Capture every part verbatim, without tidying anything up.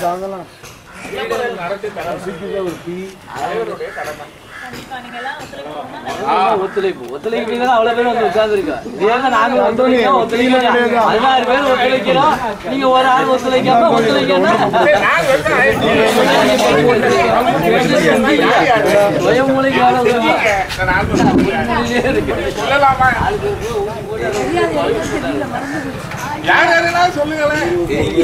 ஒத்துழைப்பு ஒத்துழைப்பு அவ்வளவு பேர் வந்து உட்கார்ந்துருக்கா நாங்க பதினாறு பேர் ஒத்துழைக்கிறோம் நீங்க ஒரு ஆள் ஒத்துழைக்காம ஒத்துழைக்கணும் சுயமொழிக்கான சொல்லுங்களேன்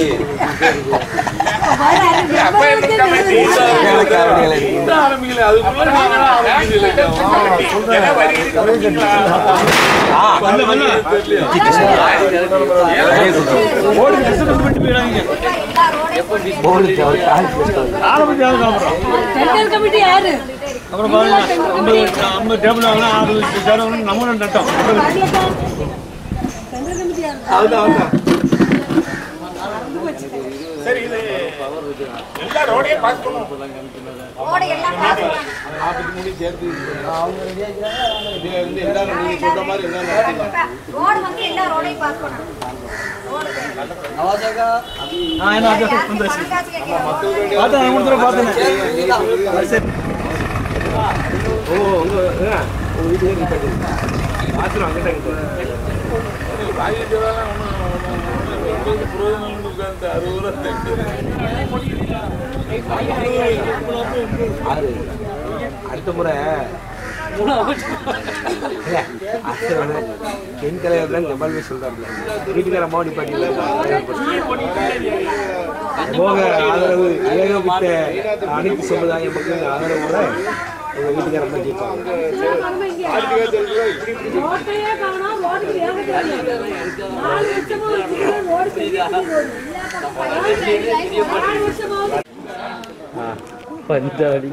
சரி இது எல்லா ரோடையும் பாஸ் பண்ணுவோம் ரோட எல்லாம் பாஸ் பண்ணுவோம் ஆபத்து முடி சேர்த்து அவங்க ரெடியா இருக்காங்க இதுல இருந்து எல்லாரும் நீங்க சொல்ற மாதிரி எல்லாம் ரோட வந்து எல்லா ரோடையும் பாஸ் பண்ணுவோம் நவாஜாகா ஆ என்ன அது வந்துருச்சு பாத்தா நான் முந்திர பார்த்தேன் சரி ஓ உங்க உங்க வீடியோ நிப்பாட்டி பாத்துறோம் அங்க தான் வாயி ஜோலாம் ஒன்னு புரோஜனம் உட்கார்ந்து அறுபது அடுத்த முறை பெண் கலைஞர் தான் ஜமால்வே சொல்றாங்க வீட்டுக்கார அம்மா நிப்பாட்டில போக ஆதரவு ஏகப்பட்ட அனைத்து சமுதாய மக்கள் ஆதரவோட எங்க வீட்டுக்கார அம்மா ஜெயிப்பாங்க பந்தாடி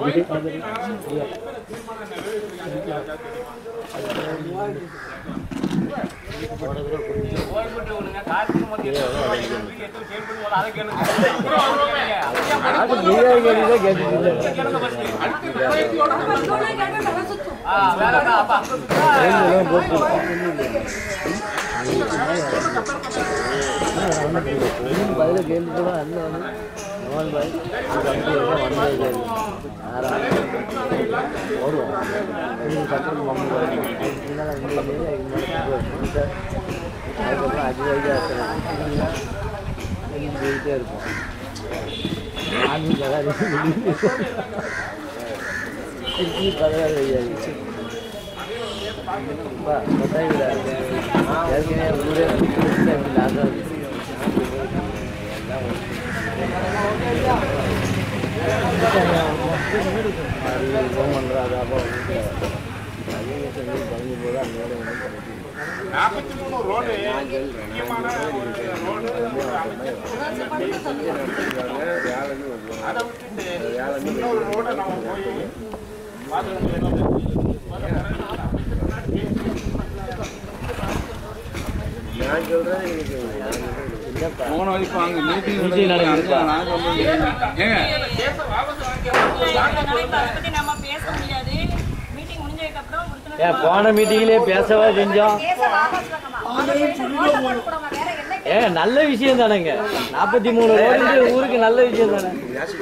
பதில கேள்வி அண்ணன் நோன் பாய் வந்தது வருவோம் கட்டணம் அதுக்கப்புறம் அதிகமாக போயிட்டே இருப்போம் திருச்சி பதினாறு வயது ஏற்கனவே ஊரே லாக நாற்பத்தி மூணு ரோடு முக்கியமான ரோடு அதை விட்டுட்டு இன்னொரு ரோடை நம்ம போய் நான் சொல்றேன் போன வரைக்கும் அங்க மீட்டிங் நடக்குது போன மீட்டிங்லயே பேசவா செஞ்சோம் ஏ நல்ல விஷயம் தானேங்க நாற்பத்தி மூணு ரோடு ஊருக்கு நல்ல விஷயம் தானே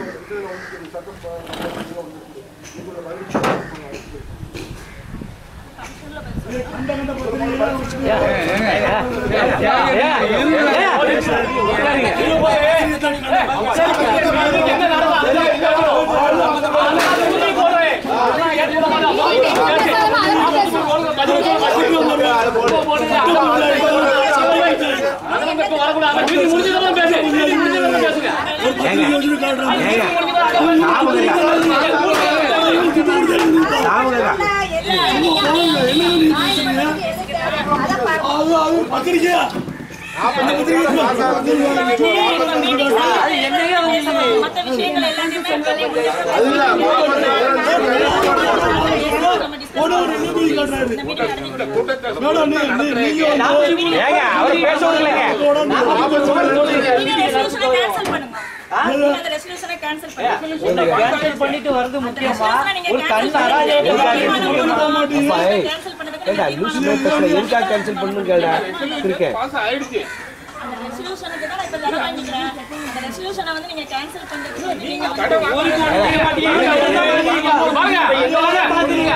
பத்திரிக்கையா பண்ணிட்டு வருது முக்கியமா ஒரு கேன்சல் பண்ணணும் கேட்டா இருக்கேன் அந்த ரெசல்யூஷனுக்கு தான் இப்ப தர வாங்கிக்கிறேன். அந்த ரெசல்யூஷனை வந்து நீங்க கேன்சல் பண்றதுக்கு நீங்க வந்து ஒரு கோடி நீங்க மாட்டீங்க. வாங்க இங்க வாங்க பாத்துங்க.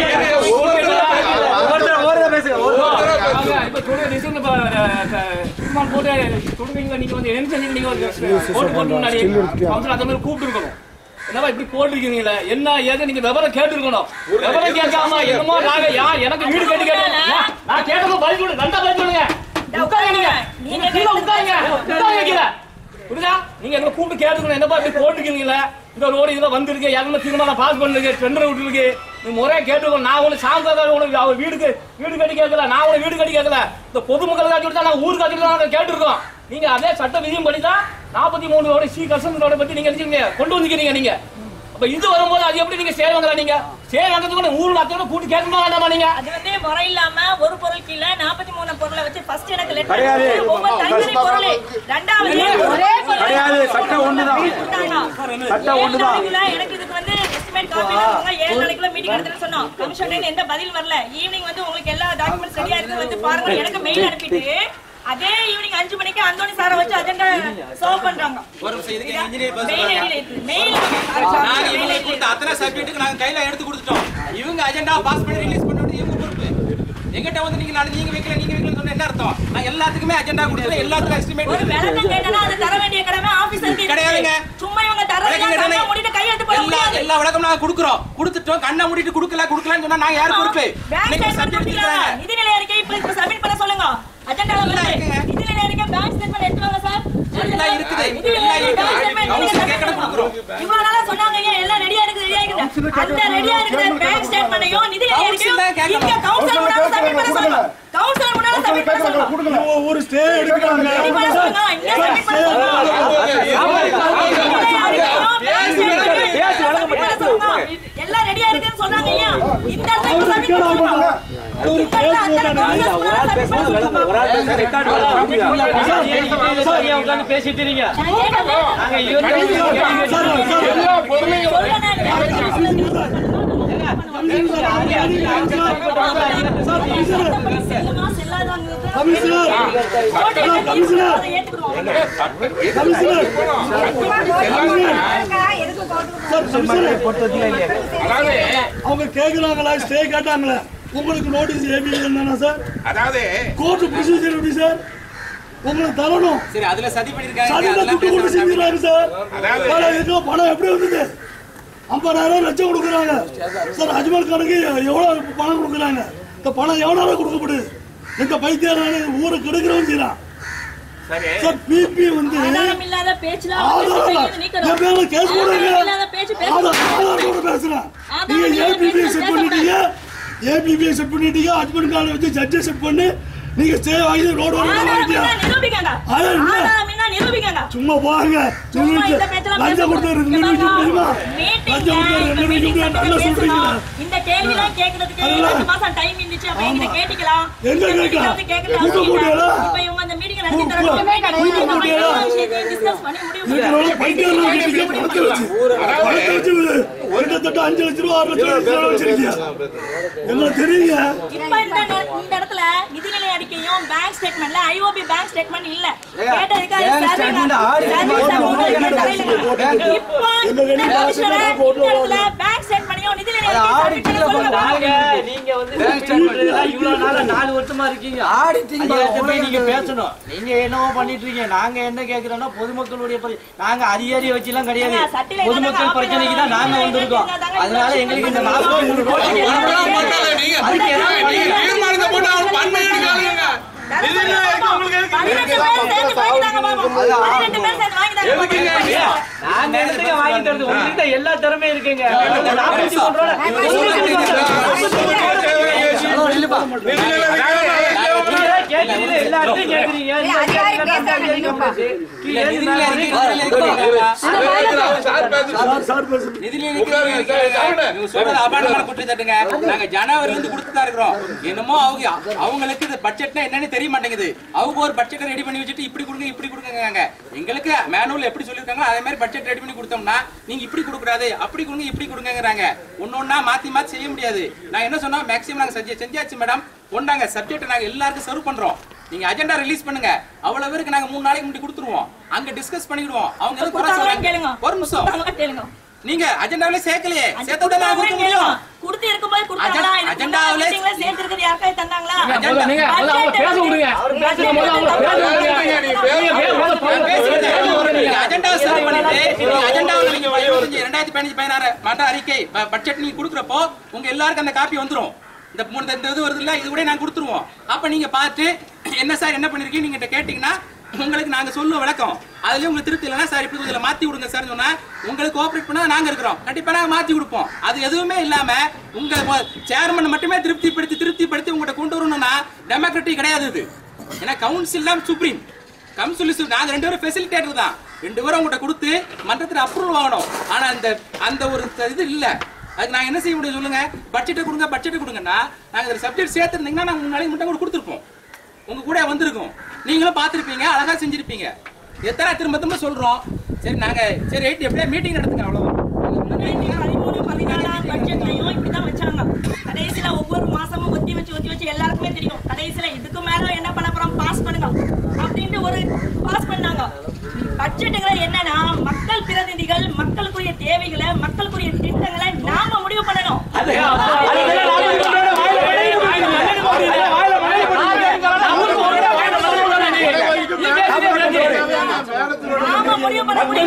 ஒருத்தர் ஒருத்தர பேசுங்க. வாங்க இப்ப கூட டிசைன் சும்மா போட்டு கொடுவீங்க. நீங்க வந்து என்ன செஞ்சீங்க? நீங்க போட்டு போட்டு முன்னாடி அவங்க அந்த மாதிரி கூப்பிட்டு இருக்கணும். என்னவா இப்படி போட்டுருக்கீங்களே என்ன ஏது நீங்க விவரம் கேட்டு இருக்கணும். விவரம் கேட்காம என்னமோ நாங்க யா எனக்கு வீடு கட்டி கேட்டேன். நான் கேட்டது பதில் சொல்லு. நல்லா பதில் சொல்லுங்க. உட்காருங்க. நீங்க கீழ உட்காருங்க. உட்காருங்க கீழ. புரியுதா? நீங்க எங்களை கூப்பிட்டு கேட்டுக்கணும். என்னப்பா இப்படி போட்டுருக்கீங்களே இந்த ரோடு இதுல வந்திருக்கு. யாருமே தீர்மானம் பாஸ் பண்ணுங்க. டெண்டர் விட்டுருக்கு. நீ முறையா கேட்டுக்கணும். நான் ஒண்ணு சாந்தாதான் உனக்கு அவர் வீடுக்கு வீடு கட்டி கேட்கல. நான் உனக்கு வீடு கட்டி கேட்கல. இந்த பொதுமக்கள் காட்சி கொடுத்தா நான் ஊர் காட்சி தான் கேட்டுருக்கோம். நீங்க அதே சட்ட விதியும் படிதான் நாற்பத்தி மூணு ரோடு சி கஸ்டமரோட பத்தி நீங்க நினைச்சீங்க கொண்டு வந்துக்கிறீங்க. நீங்க அப்ப இது வரும்போது அது எப்படி நீங்க சேருவாங்களா? நீங்க சேருவாங்கிறதுக்கு ஊர்ல அத்தனை கூட்டி கேட்கணுமா வேண்டாமா? நீங்க அது வந்து முறை இல்லாம ஒரு பொருள் கீழ நாற்பத்தி மூணு பொருளை வச்சு ஃபர்ஸ்ட் எனக்கு லெட்டர் ஒவ்வொரு தனித்தனி பொருள் ரெண்டாவது ஒரே பொருள் கிடையாது. சட்டம் ஒண்ணுதான். சட்டம் ஒண்ணுதான். எனக்கு இதுக்கு வந்து எஸ்டிமேட் காப்பி வாங்க ஏழு நாளைக்குள்ள மீட்டிங் எடுத்துன்னு சொன்னோம். கமிஷனர் எந்த பதில் வரல. ஈவினிங் வந்து உங்களுக்கு எல்லா டாக்குமெண்ட்ஸ் ரெடியா இருக்கு வந்து பாருங்க எனக்கு மெயில் அனுப்பிட்டு அதே ஈவினிங் அஞ்சு மணிக்கு அந்தோனி சாரை வச்சு அஜெண்டா சர்வ் பண்றாங்க. ஒரு நிமிஷம் இதுக்கு இன்ஜினியர் பேச மெயில் நாங்க இவங்களுக்கு கொடுத்த அத்தனை சப்ஜெக்ட்டுக்கு நாங்க கையில எடுத்து கொடுத்துட்டோம். இவங்க அஜெண்டா பாஸ் பண்ணி ரிலீஸ் பண்ணி இவங்க பொறுப்பு. எங்கிட்ட வந்து நீங்க நாளைக்கு நீங்க வைக்கல நீங்க வைக்கல சொன்னா என்ன அர்த்தம்? நான் எல்லாத்துக்குமே அஜெண்டா கொடுத்துறேன். எல்லாத்துக்கும் எஸ்டிமேட் ஒரு விளக்கம் கேட்டா அது தர வேண்டிய கடமை ஆபீசருக்கு கிடையாதுங்க. சும்மா இவங்க தரல கண்ணை மூடிட்டு கையெழுத்து போட முடியாது. எல்லா விளக்கமும் நாங்க கொடுக்குறோம். கொடுத்துட்டோம். கண்ணை மூடிட்டு கொடுக்கல கொடுக்கலன்னு சொன்னா நாங்க யார் பொறுப்பு? நீங்க சப்ஜெக்ட் கொடுக்கறாங்க. நிதிநிலை அறிக்கை இப்ப சப்மிட் பண்ண சொல்லுங்க. அஜெண்டால வந்து நிதிநிலை அறிக்கை பேங்க் ஸ்டேட்மென்ட் எடுத்து வாங்க சார். எல்லாம் இருக்குது. எல்லாம் இருக்குது. அவங்க கேட்கற கொடுக்குறோம். இவ்வளவு நாளா சொன்னாங்க எல்லாம் ரெடியா இருக்கு ரெடியா இருக்கு. அந்த ரெடியா இருக்கிற பேங்க் ஸ்டேட்மென்ட்டையும் நிதிநிலை அறிக்கையும் இங்க கவுன்சிலர் முன்னால சப்மிட் பண்ண சொல்லுங்க. கவுன்சிலர் முன்னால சப்மிட் பண்ண சொல்லுங்க. ஒரு ஸ்டே எடுக்கறாங்க. இங்க சப்மிட் பண்ண சொல்லுங்க. எல்லாம் ரெடியா இருக்குன்னு சொன்னாங்க ஐயா. இந்த இடத்துல சப்மிட் பண்ண சொல்லுங்க. ஒரு கேஸ் போறாங்க. ஒரு ஆள் பேசுறது விளக்கம். ஒரு ஆள் பேச ரெக்கார்ட் பண்ணலாம். சரியா உட்கார்ந்து பேசிட்டு இருக்கீங்க. நாங்க இவங்க எல்லா பொருளையும் அவங்க கேக்குறாங்களா ஸ்டே கேட்டாங்களா? உங்களுக்கு நோட்டீஸ் ஏபி என்னன்னா சார்? அதாவது கோர்ட் ப்ரொசீஜர் எப்படி சார்? உங்களுக்கு தரணும். சரி அதுல சதி பண்ணிருக்காங்க. சதில அதெல்லாம் துட்டு கொடுத்து செஞ்சுறாங்க சார். அதாவது பணம் இதுக்கு பணம் எப்படி வந்தது? ஐம்பதாயிரம் லட்சம் கொடுக்குறாங்க சார். அஜ்மல் கானுக்கு எவ்வளவு பணம் கொடுக்குறாங்க? இந்த பணம் எவ்வளவு கொடுக்கப்படுது? இந்த பைத்தியாரான ஊரை கெடுக்கிறவன் செய்யறான் சார். பிபி வந்து ஆதாரம் இல்லாத பேச்சுல என் பேர்ல கேஸ் போடுங்க. ஆதாரத்தோட பேசுறேன். நீங்க ஏபிபி செட் பண்ணிட்டீங்க. ஏபிபி செட் பண்ணிட்டீங்க. அட்மிட் கார்டு வச்சு ஜட்ஜை செட் பண்ணி நீங்க ஸ்டே வாங்கி ரோட் வாங்கிட்டீங்க. சும்மா போங்க. லஞ்சம் கொடுத்தாரு நிரூபிக்க முடியுமா? லஞ்சம் கொடுத்தாரு நிரூபிக்க நல்லா சொல்றீங்க. இந்த கேள்விலாம் கேக்குறதுக்கு ரெண்டு மாசம் டைம் இருந்துச்சு. அப்ப எங்க கேட்டிக்கலாம். எங்க கேட்கலாம்? இப்ப இவங்க அந்த மீட்டிங் நடத்தி தராங்க. டிஸ்கஸ் பண்ணி முடிவு கிட்டத்தட்ட அஞ்சு லட்சம் ரூபாய் ஆறு லட்சம் ரூபாய் வச்சிருக்கீங்க. எங்களுக்கு தெரியுங்க. இப்ப இந்த இடத்துல நிதிநிலை அறிக்கையும் பேங்க் ஸ்டேட்மெண்ட்ல ஐஓபி பேங்க் ஸ்டேட்மெண்ட் இல்ல. கேட்டதுக்கு பேங்க் ஸ்டேட்மெண்ட்டையும் நிதிநிலை நீங்க வந்து இவ்வளவு நாளா நாலு வருஷமா இருக்கீங்க. நீங்க பேசணும். நீங்க என்னவோ பண்ணிட்டு இருக்கீங்க. நாங்க என்ன கேக்குறோம்னா பொதுமக்களுடைய நாங்க அதிகாரியை வச்சு எல்லாம் கிடையாது. பொதுமக்கள் பிரச்சனைக்கு தான் நாங்க வந்திருக்கோம். அதனால எங்களுக்கு இந்த நாற்பத்தி மூணு வாங்கி தருது. உங்ககிட்ட எல்லா திறமையும் இருக்குங்க. நாற்பத்தி ஜனவரி இருந்து கொடுத்துதான் இருக்கிறோம். என்னமோ அவங்க அவங்களுக்கு பட்ஜெட்னா என்னன்னு தெரிய மாட்டேங்குது. அவங்க ஒரு பட்ஜெட் ரெடி பண்ணி வச்சுட்டு இப்படி கொடுங்க இப்படி கொடுங்க. எங்களுக்கு மேனுவல் எப்படி சொல்லிருக்காங்க அதே மாதிரி பட்ஜெட் ரெடி பண்ணி கொடுத்தோம்னா நீங்க இப்படி கொடுக்கூடாது அப்படி கொடுங்க இப்படி கொடுங்கறாங்க. ஒன்னொன்னா மாத்தி மாத்தி செய்ய முடியாது. நான் என்ன சொன்னா மேக்ஸிமம் நாங்க செஞ்சாச்சு மேடம். கொண்டாங்க சப்ஜெக்ட் நாங்க எல்லாருக்கும் சர்வ் பண்றோம். நீங்க அஜெண்டா ரிலீஸ் பண்ணுங்க. அவ்வளவு பேருக்கு நாங்க மூணு நாளைக்கு முன்னாடி கொடுத்துருவோம். அங்க டிஸ்கஸ் பண்ணிடுவோம். அவங்க எதுவும் குறை சொல்றாங்க. ஒரு நிமிஷம் கேளுங்க. நீங்க அஜெண்டாவிலே சேர்க்கலையே. சேர்த்ததா கொடுக்க முடியும். குடுத்து இருக்கும்போது கொடுத்தாங்களா? அஜெண்டாவிலே சேர்த்து இருக்குது யாருக்காவது தந்தாங்களா? நீங்க அவங்க பேச விடுங்க. அவர் பேசுற போது அவங்க பேச விடுங்க. நீங்க அஜெண்டா செட் பண்ணிட்டு நீங்க அஜெண்டாவுல நீங்க இரண்டாயிரத்து பதினைந்து பதினாறு மாத அறிக்கை பட்ஜெட் நீங்க கொடுக்கறப்போ உங்க எல்லாருக்கும் அந்த காப்பி வந்துரும். இந்த மூணு இந்த இது வருது இல்ல, இது கூட நாங்க கொடுத்துருவோம். அப்ப நீங்க பார்த்து என்ன சார் என்ன பண்ணிருக்கீங்க நீங்க கேட்டீங்கன்னா உங்களுக்கு நாங்க சொல்லுவோம் விளக்கம். அதுலயும் உங்களுக்கு திருப்தி இல்லைன்னா சார் இப்படி இதுல மாத்தி விடுங்க சார் சொன்னா உங்களுக்கு கோஆபரேட் பண்ணா நாங்க இருக்கிறோம். கண்டிப்பா நாங்க மாத்தி கொடுப்போம். அது எதுவுமே இல்லாம உங்க சேர்மன் மட்டுமே திருப்திப்படுத்தி திருப்திப்படுத்தி உங்கள்கிட்ட கொண்டு வரணும்னா டெமோக்ராட்டிக் கிடையாது இது. ஏன்னா கவுன்சில் தான் சுப்ரீம். கவுன்சில் நாங்க ரெண்டு பேரும் ஃபெசிலிட்டேட்டர் தான். ரெண்டு பேரும் உங்கள்கிட்ட கொடுத்து மன்றத்தில் அப்ரூவல் வாங்கணும். ஆனா அந்த அந்த ஒரு இது இல்ல. அதுக்கு நாங்க என்ன செய்ய முடியும் சொல்லுங்க? பட்ஜெட்டை கொடுங்க பட்ஜெட்டை கொடுங்கன்னா நாங்க சப்ஜெக்ட் சேர்த்துருந்தீங்கன்னா நாங்க மூணு நாளைக்கு மட்டும் கூட கொடுத்துருப்போம். உங்க கூட வந்திருக்கும். நீங்களும் பார்த்துருப்பீங்க, அழகா செஞ்சிருப்பீங்க. எத்தனை திரும்ப திரும்ப சொல்றோம். சரி நாங்க சரி ரைட் எப்படியா மீட்டிங் நடத்துங்க அவ்வளவுதான். பதிமூணு பதினாலாம் பட்ஜெட்லயும் இப்படிதான் வச்சாங்க. கடைசியில ஒவ்வொரு மாசமும் ஒத்தி வச்சு ஒத்தி வச்சு எல்லாருக்குமே தெரியும். கடைசியில இதுக்கு மேல என்ன பண்ண போறோம் பாஸ் பண்ணுங்க அப்படின்ட்டு ஒரு பாஸ் பண்ணாங்க. பட்ஜெட்டுகளை என்னன்னா மக்கள் பிரதிநிதிகள் மக்களுக்குரிய தேவைகளை மக்களுக்குரிய திட்டங்களை நாம முடிவு பண்ணணும். நாம முடிவு பண்ணக்கூடிய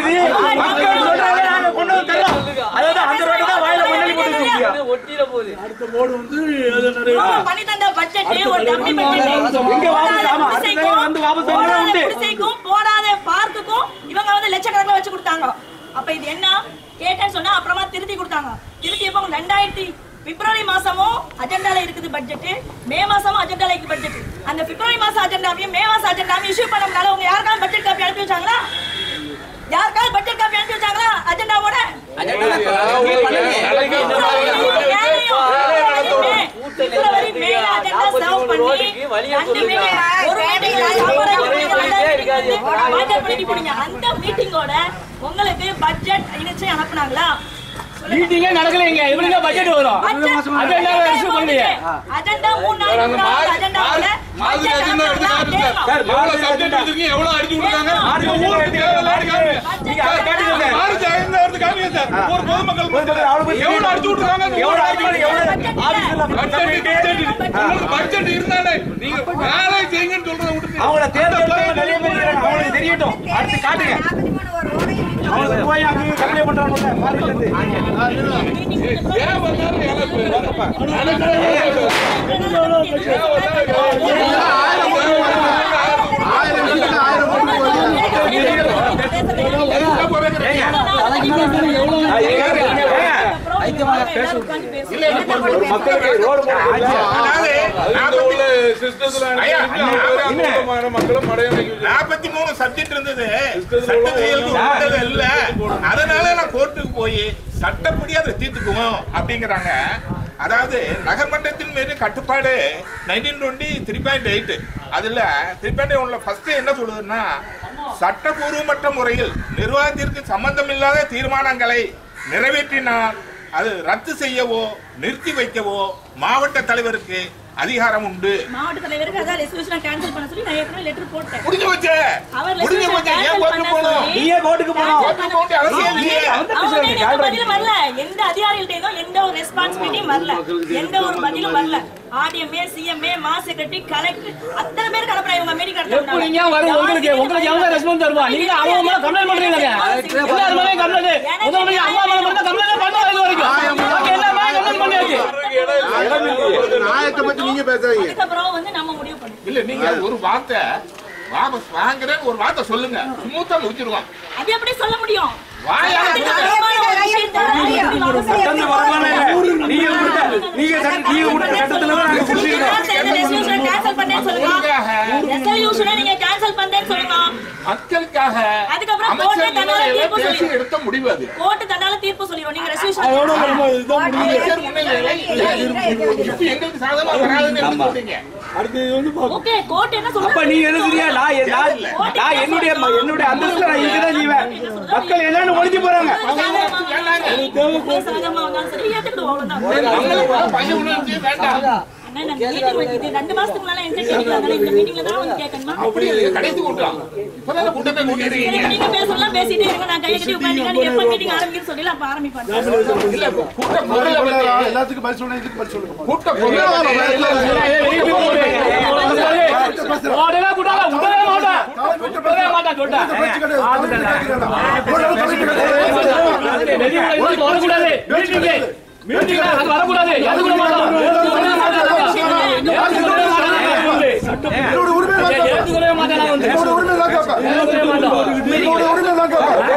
போடாத பார்க்குக்கும் இவங்க வந்து லட்சக்கணக்கில் வச்சு கொடுத்தாங்க. அப்ப இது என்ன கேட்டேன்னு சொன்னா அப்புறமா திருத்தி கொடுத்தாங்க. திருத்தி எப்போ ரெண்டாயிரத்தி பிப்ரவரி மாசமும் அஜெண்டால இருக்குது பட்ஜெட், மே மாசமும் அஜெண்டால இருக்கு பட்ஜெட். அந்த பிப்ரவரி மாசம் அஜெண்டாவையும் மே மாசம் அஜெண்டாவையும் இஷ்யூ பண்ணனால உங்க யாருக்காவது பட்ஜெட் காப்பி அனுப்பி வச்சாங்களா? யாருக்காவது பட்ஜெட் காப்பி அனுப்பி வச்சாங்களா அஜெண்டாவோட? பிப்ரவரி மே அஜெண்டா சர்வ் பண்ணி அந்த மீட்டிங் அந்த மீட்டிங்கோட உங்களுக்கு பட்ஜெட் இணைச்சு அனுப்புனாங்களா? மீட்டிங்கே நடக்கலைங்க. எப்படிங்க பட்ஜெட் வரும்? அஜெண்டா இஷ்யூ பண்ணீங்க. அஜெண்டா மூணு நாள் அஜெண்டால மாதிரி அஜெண்டா எடுத்து காட்டுங்க சார். எவ்வளவு சப்ஜெக்ட் எடுத்துங்க, எவ்வளவு அடிச்சு விடுறாங்க. ஆறு ஊருக்கு தேவையில்ல காட்டுங்க. நீங்க கேட்டீங்க ஆறு அஜெண்டா எடுத்து காட்டுங்க சார். ஒரு பொதுமக்கள் எவ்வளவு அடிச்சு விடுறாங்க, எவ்வளவு அடிச்சு எவ்வளவு ஆபீஸ்ல பட்ஜெட் பட்ஜெட் இருந்தானே நீங்க வேலை செய்யுங்கன்னு சொல்றத விட்டுட்டு அவங்கள தேர்தல் நிறைய பேர் இருக்காங்க. அவங்களுக்கு தெரியட்டும். அடுத்து காட்டுங்க. அவங்க போய் அங்க கம்ப்ளைண்ட் பண்றாங்க மார்க்கெட்ல இருந்து. ஏன் வந்தாரு எல்லாம் வரப்பா. நாற்பத்தி மூணு சப்ஜெக்ட் இருந்தது. அதனால நான் கோர்ட்டுக்கு போய் சட்டப்படி அதை தீர்த்துக்குவோம் அப்படிங்கிறாங்க. அதாவது நகர்மன்றத்தின் மீது கட்டுப்பாடு nineteen twenty three point eight அதுல த்ரீ பாயிண்ட் ஒன்ல ஃபர்ஸ்ட் என்ன சொல்லுதுன்னா, சட்டபூர்வமற்ற முறையில் நிர்வாகத்திற்கு சம்பந்தம் இல்லாத தீர்மானங்களை நிறைவேற்றினால் அது ரத்து செய்யவோ நிறுத்தி வைக்கவோ மாவட்ட தலைவருக்கு அதிகாரம் உண்டு. மாவட்ட தலைவருக்கு அத ரெசல்யூஷன் கேன்சல் பண்ண சொல்லி நான் ஏற்கனவே லெட்டர் போட்டேன். முடிஞ்சு போச்சு. முடிஞ்சு போச்சு. ஏன் கோர்ட்டுக்கு போறோம்? நீயே கோர்ட்டுக்கு போறோம். கோர்ட்டுக்கு போக வேண்டிய அவசியம் இல்லையே. அவங்க பதில் வரல. எந்த அதிகாரிகிட்டேயும் எந்த ஒரு ரெஸ்பான்சிபிலிட்டியும் வரல. எந்த ஒரு பதிலும் வரல. ஆர்டிஎம்ஏ, சிஎம்ஏ, மா செக்ரட்டரி, கலெக்டர் அத்தனை பேர் கலப்பறாங்க. இவங்க மீட்டிங் நடத்துறாங்க. எப்படிங்க வரும் உங்களுக்கு? உங்களுக்கு எவங்க ரெஸ்பான்ஸ் தருவா? நீங்க அவங்க மேல கம்ப்ளைன்ட் பண்றீங்க. எல்லாரும் மேல கம்ப்ளைன்ட். முதல்ல அம்மா மேல மட்டும் கம்ப்ளைன்ட் பண்ணா இது வரைக்கும். ஓகே எல்லாரும் மேல கம்ப்ளைன்ட் பண்ணியாச்சு. நாயத்தை பத்தி நீங்க பேசுறீங்க. அதுக்கு அப்புறம் வந்து நம்ம முடிவு பண்ணுவோம். இல்ல நீங்க ஒரு வார்த்தை வாபஸ் வாங்குற ஒரு வார்த்தை சொல்லுங்க. ஸ்மூத்தா முடிச்சிடுவாங்க. அது எப்படி சொல்ல முடியும்? வாயால நீங்க கொடுத்த நீங்க நீங்க கொடுத்த சட்டத்துல நாங்க குடிச்சிரோம். ரெசல்யூஷன் கேன்சல் பண்ணேன்னு சொல்லுங்க. ரெசல்யூஷனை நீங்க கேன்சல் பண்ணேன்னு சொல்லுங்க. மக்களுக்காக அதுக்கு அப்புறம் கோர்ட் தன்னால தீர்ப்பு பேசி எடுத்த முடிவு அது. கோர்ட் தன்னால தீர்ப்பு சொல்லிரும். நீங்க ரெசல்யூஷன் இப்ப எங்களுக்கு சாதகமா வராதுன்னு சொல்றீங்க. அடுத்து வந்து ஓகே கோர்ட் என்ன சொல்லுங்க? அப்ப நீ எழுதுறியா? நான் நான் என்னுடைய என்னுடைய அந்தஸ்துல நான் இங்கதான் ஜீவன். மக்கள் எல்லாரும் ஒழிஞ்சு போறாங்க. சாதகமா வந்தாலும் சரி ஏத்துக்கிடுவோம். அவ்வளவுதான். பயம் உணர்ச்சி வேண்டாம். மீட்டிங் வைக்குது ரெண்டு மாசத்துக்கு முன்னால என்கிட்ட கேட்கறாங்க இந்த மீட்டிங்ல தான் வந்து கேட்கணுமா அப்படி கடைசி கூட்டம் இப்பதான் கூட்டத்தை கூட்டிடுறீங்க நீங்க பேசலாம் பேசிட்டே இருங்க நான் கையை கட்டி உட்கார்ந்தீங்க நீங்க எப்ப மீட்டிங் ஆரம்பிக்குன்னு சொல்லல அப்ப ஆரம்பிப்பாங்க இல்ல கூட்ட பொருளை பத்தி எல்லாத்துக்கும் பதில் சொல்லுங்க இதுக்கு பதில் சொல்லுங்க கூட்ட பொருளை ஓடவே கூடாது உடவே மாட்டேன் உடவே மாட்டேன் சொல்லிட்டேன் வரக்கூடாது மீட்டிங்ல மீட்டிங்ல அது வரக்கூடாது அது கூட மாட்டோம் என்னோட உரிமை ஏத்துக்கவே மாட்டேன் நான் வந்து என்னோட உரிமை தான் கேட்பேன் ஏத்துக்கவே மாட்டோம் என்னோட உரிமை தான் கேட்பேன்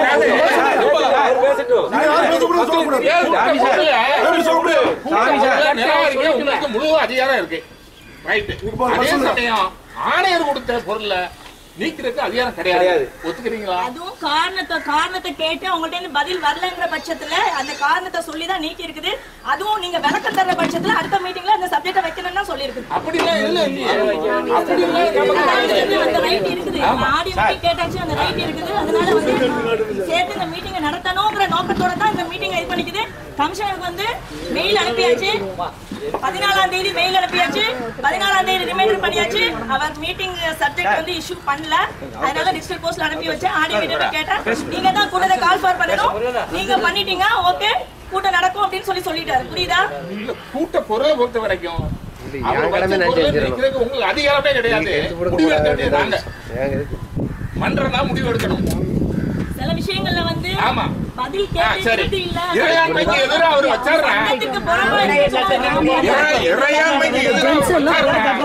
நீங்க யாரும் பேசக்கூடாது சொல்லக்கூடாது எப்படி சொல்ல முடியும் நிராகரிக்க உங்களுக்கு முழு அதிகாரம் இருக்கு ரைட் அதே சமயம் ஆணையர் கொடுத்த பொருளை நீக்கிறதுக்கு அதிகாரம் கிடையாது ஒத்துக்கிறீங்களா அதுவும் காரணத்தை காரணத்தை கேட்டு அவங்கள்ட்ட இருந்து பதில் வரலங்கிற பட்சத்துல அந்த காரணத்தை சொல்லி தான் நீக்கி இருக்குது அதுவும் நீங்க விளக்கம் தர்ற பட்சத்துல அடுத்த மீட்டிங்ல அந்த சப்ஜெக்ட வைக்கணும்னு தான் சொல்லி இருக்குது அப்படி எல்லாம் இல்ல அப்படி இல்ல அந்த ரைட் இருக்குது ஆடியோ மீட்டிங் கேட்டாச்சு அந்த ரைட் இருக்குது அதனால வந்து சேர்த்து இந்த மீட்டிங்கை நடத்தணுங்கிற நோக்கத்தோட தான் இந்த மீட்டிங்கை இது பண்ணிக்குது கமிஷனருக்கு வந்து மெயில் அனுப்பியாச்சு பதினாலாம் தேதி மெயில் அனுப்பியாச்சு பதினாலாம் தேதி ரிமைண்டர் பண்ணியாச்சு அவர் மீட்டிங் சப்ஜெக்ட் வந்து இஷ்யூ பண்ணல அதனால டிஜிட்டல் போஸ்ட்ல அனுப்பி வச்சேன் ஆடியோ வீடியோ கேட்டா நீங்க தான் கூட்டத்தை கால் ஃபார் பண்ணணும் நீங்க பண்ணிட்டீங்க ஓகே கூட்டம் நடக்கும் அப்படின்னு சொல்லி சொல்லிட்டாரு புரியுதா கூட்ட பொருளை பொறுத்த வரைக்கும் உங்களுக்கு அதிகாரமே கிடையாது முடிவு எடுக்க வேண்டியது நாங்க மன்றம் தான் முடிவு எடுக்கணும் சில விஷயங்கள்ல வந்து ஆமா பதில் கேட்கிறது இல்ல இறையாண்மைக்கு எதிராக அவர் வச்சாருறாங்க அதுக்கு புறம்பான இறையாண்மைக்கு எதிராக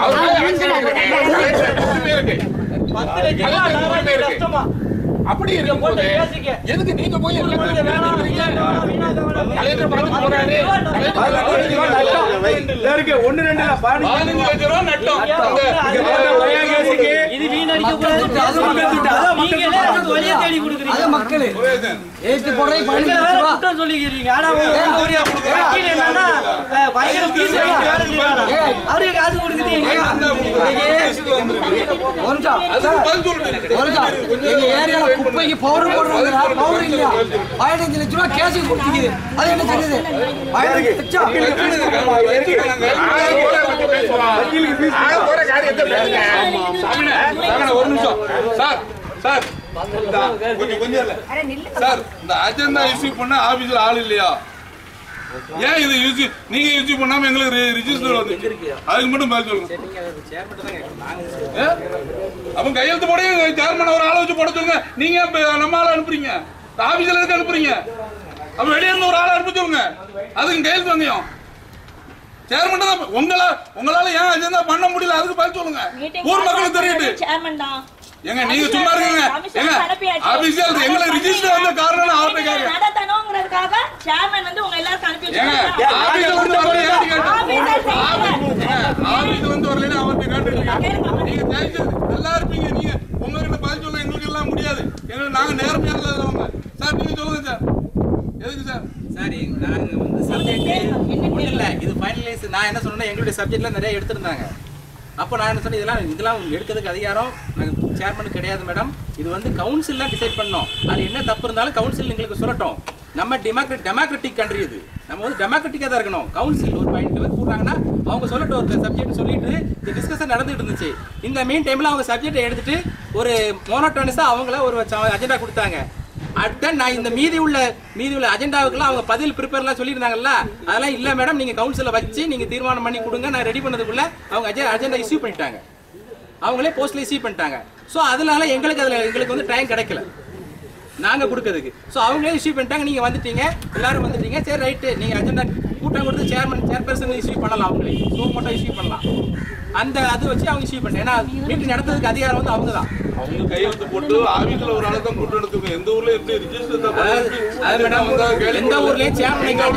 அப்படி இருக்கும்போது எதுக்கு நீங்க போய் ஒன்னு ரெண்டு குப்பைக்கு பவுடர் போடுறாங்க பவுடர் இல்லையா பதினஞ்சு லட்சம் ரூபாய் கேஸ் கொடுத்துக்குது அது என்ன தெரியுது பதினஞ்சு லட்சம் ஒரு நிமிஷம் சார் சார் கொஞ்சம் கொஞ்சம் சார் இந்த அஜெண்டா இஷ்யூ பண்ண ஆபீஸ்ல ஆள் இல்லையா ஏன் இது யூஸ் நீங்க யூஸ் பண்ணாம எங்களுக்கு ரிஜிஸ்டர் வந்து அதுக்கு மட்டும் பதில் சொல்லுங்க அப்ப கையெழுத்து போட சேர்மன் ஒரு ஆளை வச்சு போட சொல்லுங்க நீங்க நம்ம ஆளை அனுப்புறீங்க ஆபீஸ்ல இருந்து அனுப்புறீங்க அப்ப வெளியே இருந்து ஒரு ஆளை அனுப்ப சொல்லுங்க அதுக்கு கையெழுத்து வந்தியும் சேர்மன் தான் உங்கள உங்களால ஏன் அஜெண்டா பண்ண முடியல அதுக்கு பதில் சொல்லுங்க ஊர் மக்களுக்கு தெரியுது சேர்மன் தான் எங்க நீங்க சும்மா இருக்கீங்க எங்க ஆபீஸ்ல எங்களை ரிஜிஸ்டர் வந்த காரணம் அவர்ட்ட கேக்குறேன் நடத்தணும்ங்கறதுக்காக சேர்மன் வந்து உங்க எல்லாருக்கும் அனுப்பி வச்சிருக்காங்க ஆபீஸ்ல வந்து வரல ஏன் கேட்டீங்க ஆபீஸ் வந்து வரலனா அவர்ட்ட கேட்டீங்க நீங்க தேய்ச்சு நல்லா இருப்பீங்க நீங்க உங்களுக்கு பதில் சொல்ல எங்களுக்கு எல்லாம் முடியாது எங்க நாங்க நேர்மையா இல்லாதவங்க சார் நீங்க சொல்லுங்க சார் எதுக்கு சார் சாரி நாங்க வந்து சப்ஜெக்ட் ஒண்ணு இல்ல இது ஃபைனலைஸ் நான் என்ன சொன்னேன்னா எங்களுடைய சப்ஜெக்ட்ல நிறைய எடுத்துட்டாங்க அப்போ நான் என்ன சொன்னேன் இதெல்லாம் இதெல்லாம் எடுக்கிறதுக்கு அதிகாரம் நாங்கள் சேர்மனுக்கு கிடையாது மேடம் இது வந்து கவுன்சில் தான் டிசைட் பண்ணோம் அது என்ன தப்பு இருந்தாலும் கவுன்சில் எங்களுக்கு சொல்லட்டும் நம்ம டெமோக்ரட் டெமோக்ராட்டிக் கண்ட்ரி இது நம்ம வந்து டெமோக்ராட்டிக்காக தான் இருக்கணும் கவுன்சில் ஒரு பாயிண்ட் வந்து கூடுறாங்கன்னா அவங்க சொல்லட்டும் ஒரு சப்ஜெக்ட் சொல்லிட்டு இந்த டிஸ்கஷன் நடந்துட்டு இருந்துச்சு இந்த மெயின் டைமில் அவங்க சப்ஜெக்டை எடுத்துட்டு ஒரு மோனோட்டோனஸாக அவங்கள ஒரு அஜெண்டா கொடுத்தாங்க அடுத்த நான் இந்த மீதி உள்ள மீதி உள்ள அஜெண்டாவுக்குலாம் அவங்க பதில் ப்ரிப்பேர்லாம் சொல்லியிருந்தாங்கல்ல அதெல்லாம் இல்லை மேடம் நீங்கள் கவுன்சிலில் வச்சு நீங்கள் தீர்மானம் பண்ணி கொடுங்க நான் ரெடி பண்ணதுக்குள்ள அவங்க அஜெண்டா இஷ்யூ பண்ணிட்டாங்க அவங்களே போஸ்ட்ல இஷ்யூ பண்ணிட்டாங்க ஸோ அதனால எங்களுக்கு அதில் எங்களுக்கு வந்து டைம் கிடைக்கல நாங்கள் கொடுக்கறதுக்கு ஸோ அவங்களே இஷ்யூ பண்ணிட்டாங்க நீங்கள் வந்துட்டீங்க எல்லாரும் வந்துட்டீங்க சரி ரைட்டு நீங்கள் அஜெண்டா கூட்டம் கொடுத்து சேர்மன் சேர்பர்சன் இஷ்யூ பண்ணலாம் அவங்களே ஸோ மட்டும் இஷ்யூ பண்ணலாம் அந்த அது வச்சு அவங்க இஷ்யூ பண்ணிட்டேன் ஏன்னா மீட்டிங் நடத்துறதுக்கு அதிகாரம் வந்து அவங்க தான் அவங்க கையெழுத்து போட்டு ஆபீஸ்ல ஒரு ஆளை தான் கூட்டு எடுத்துக்கோங்க எந்த ஊர்ல எப்படி ரிஜிஸ்டர் அது மேடம் எந்த ஊர்லயும் சேர்மன் இந்த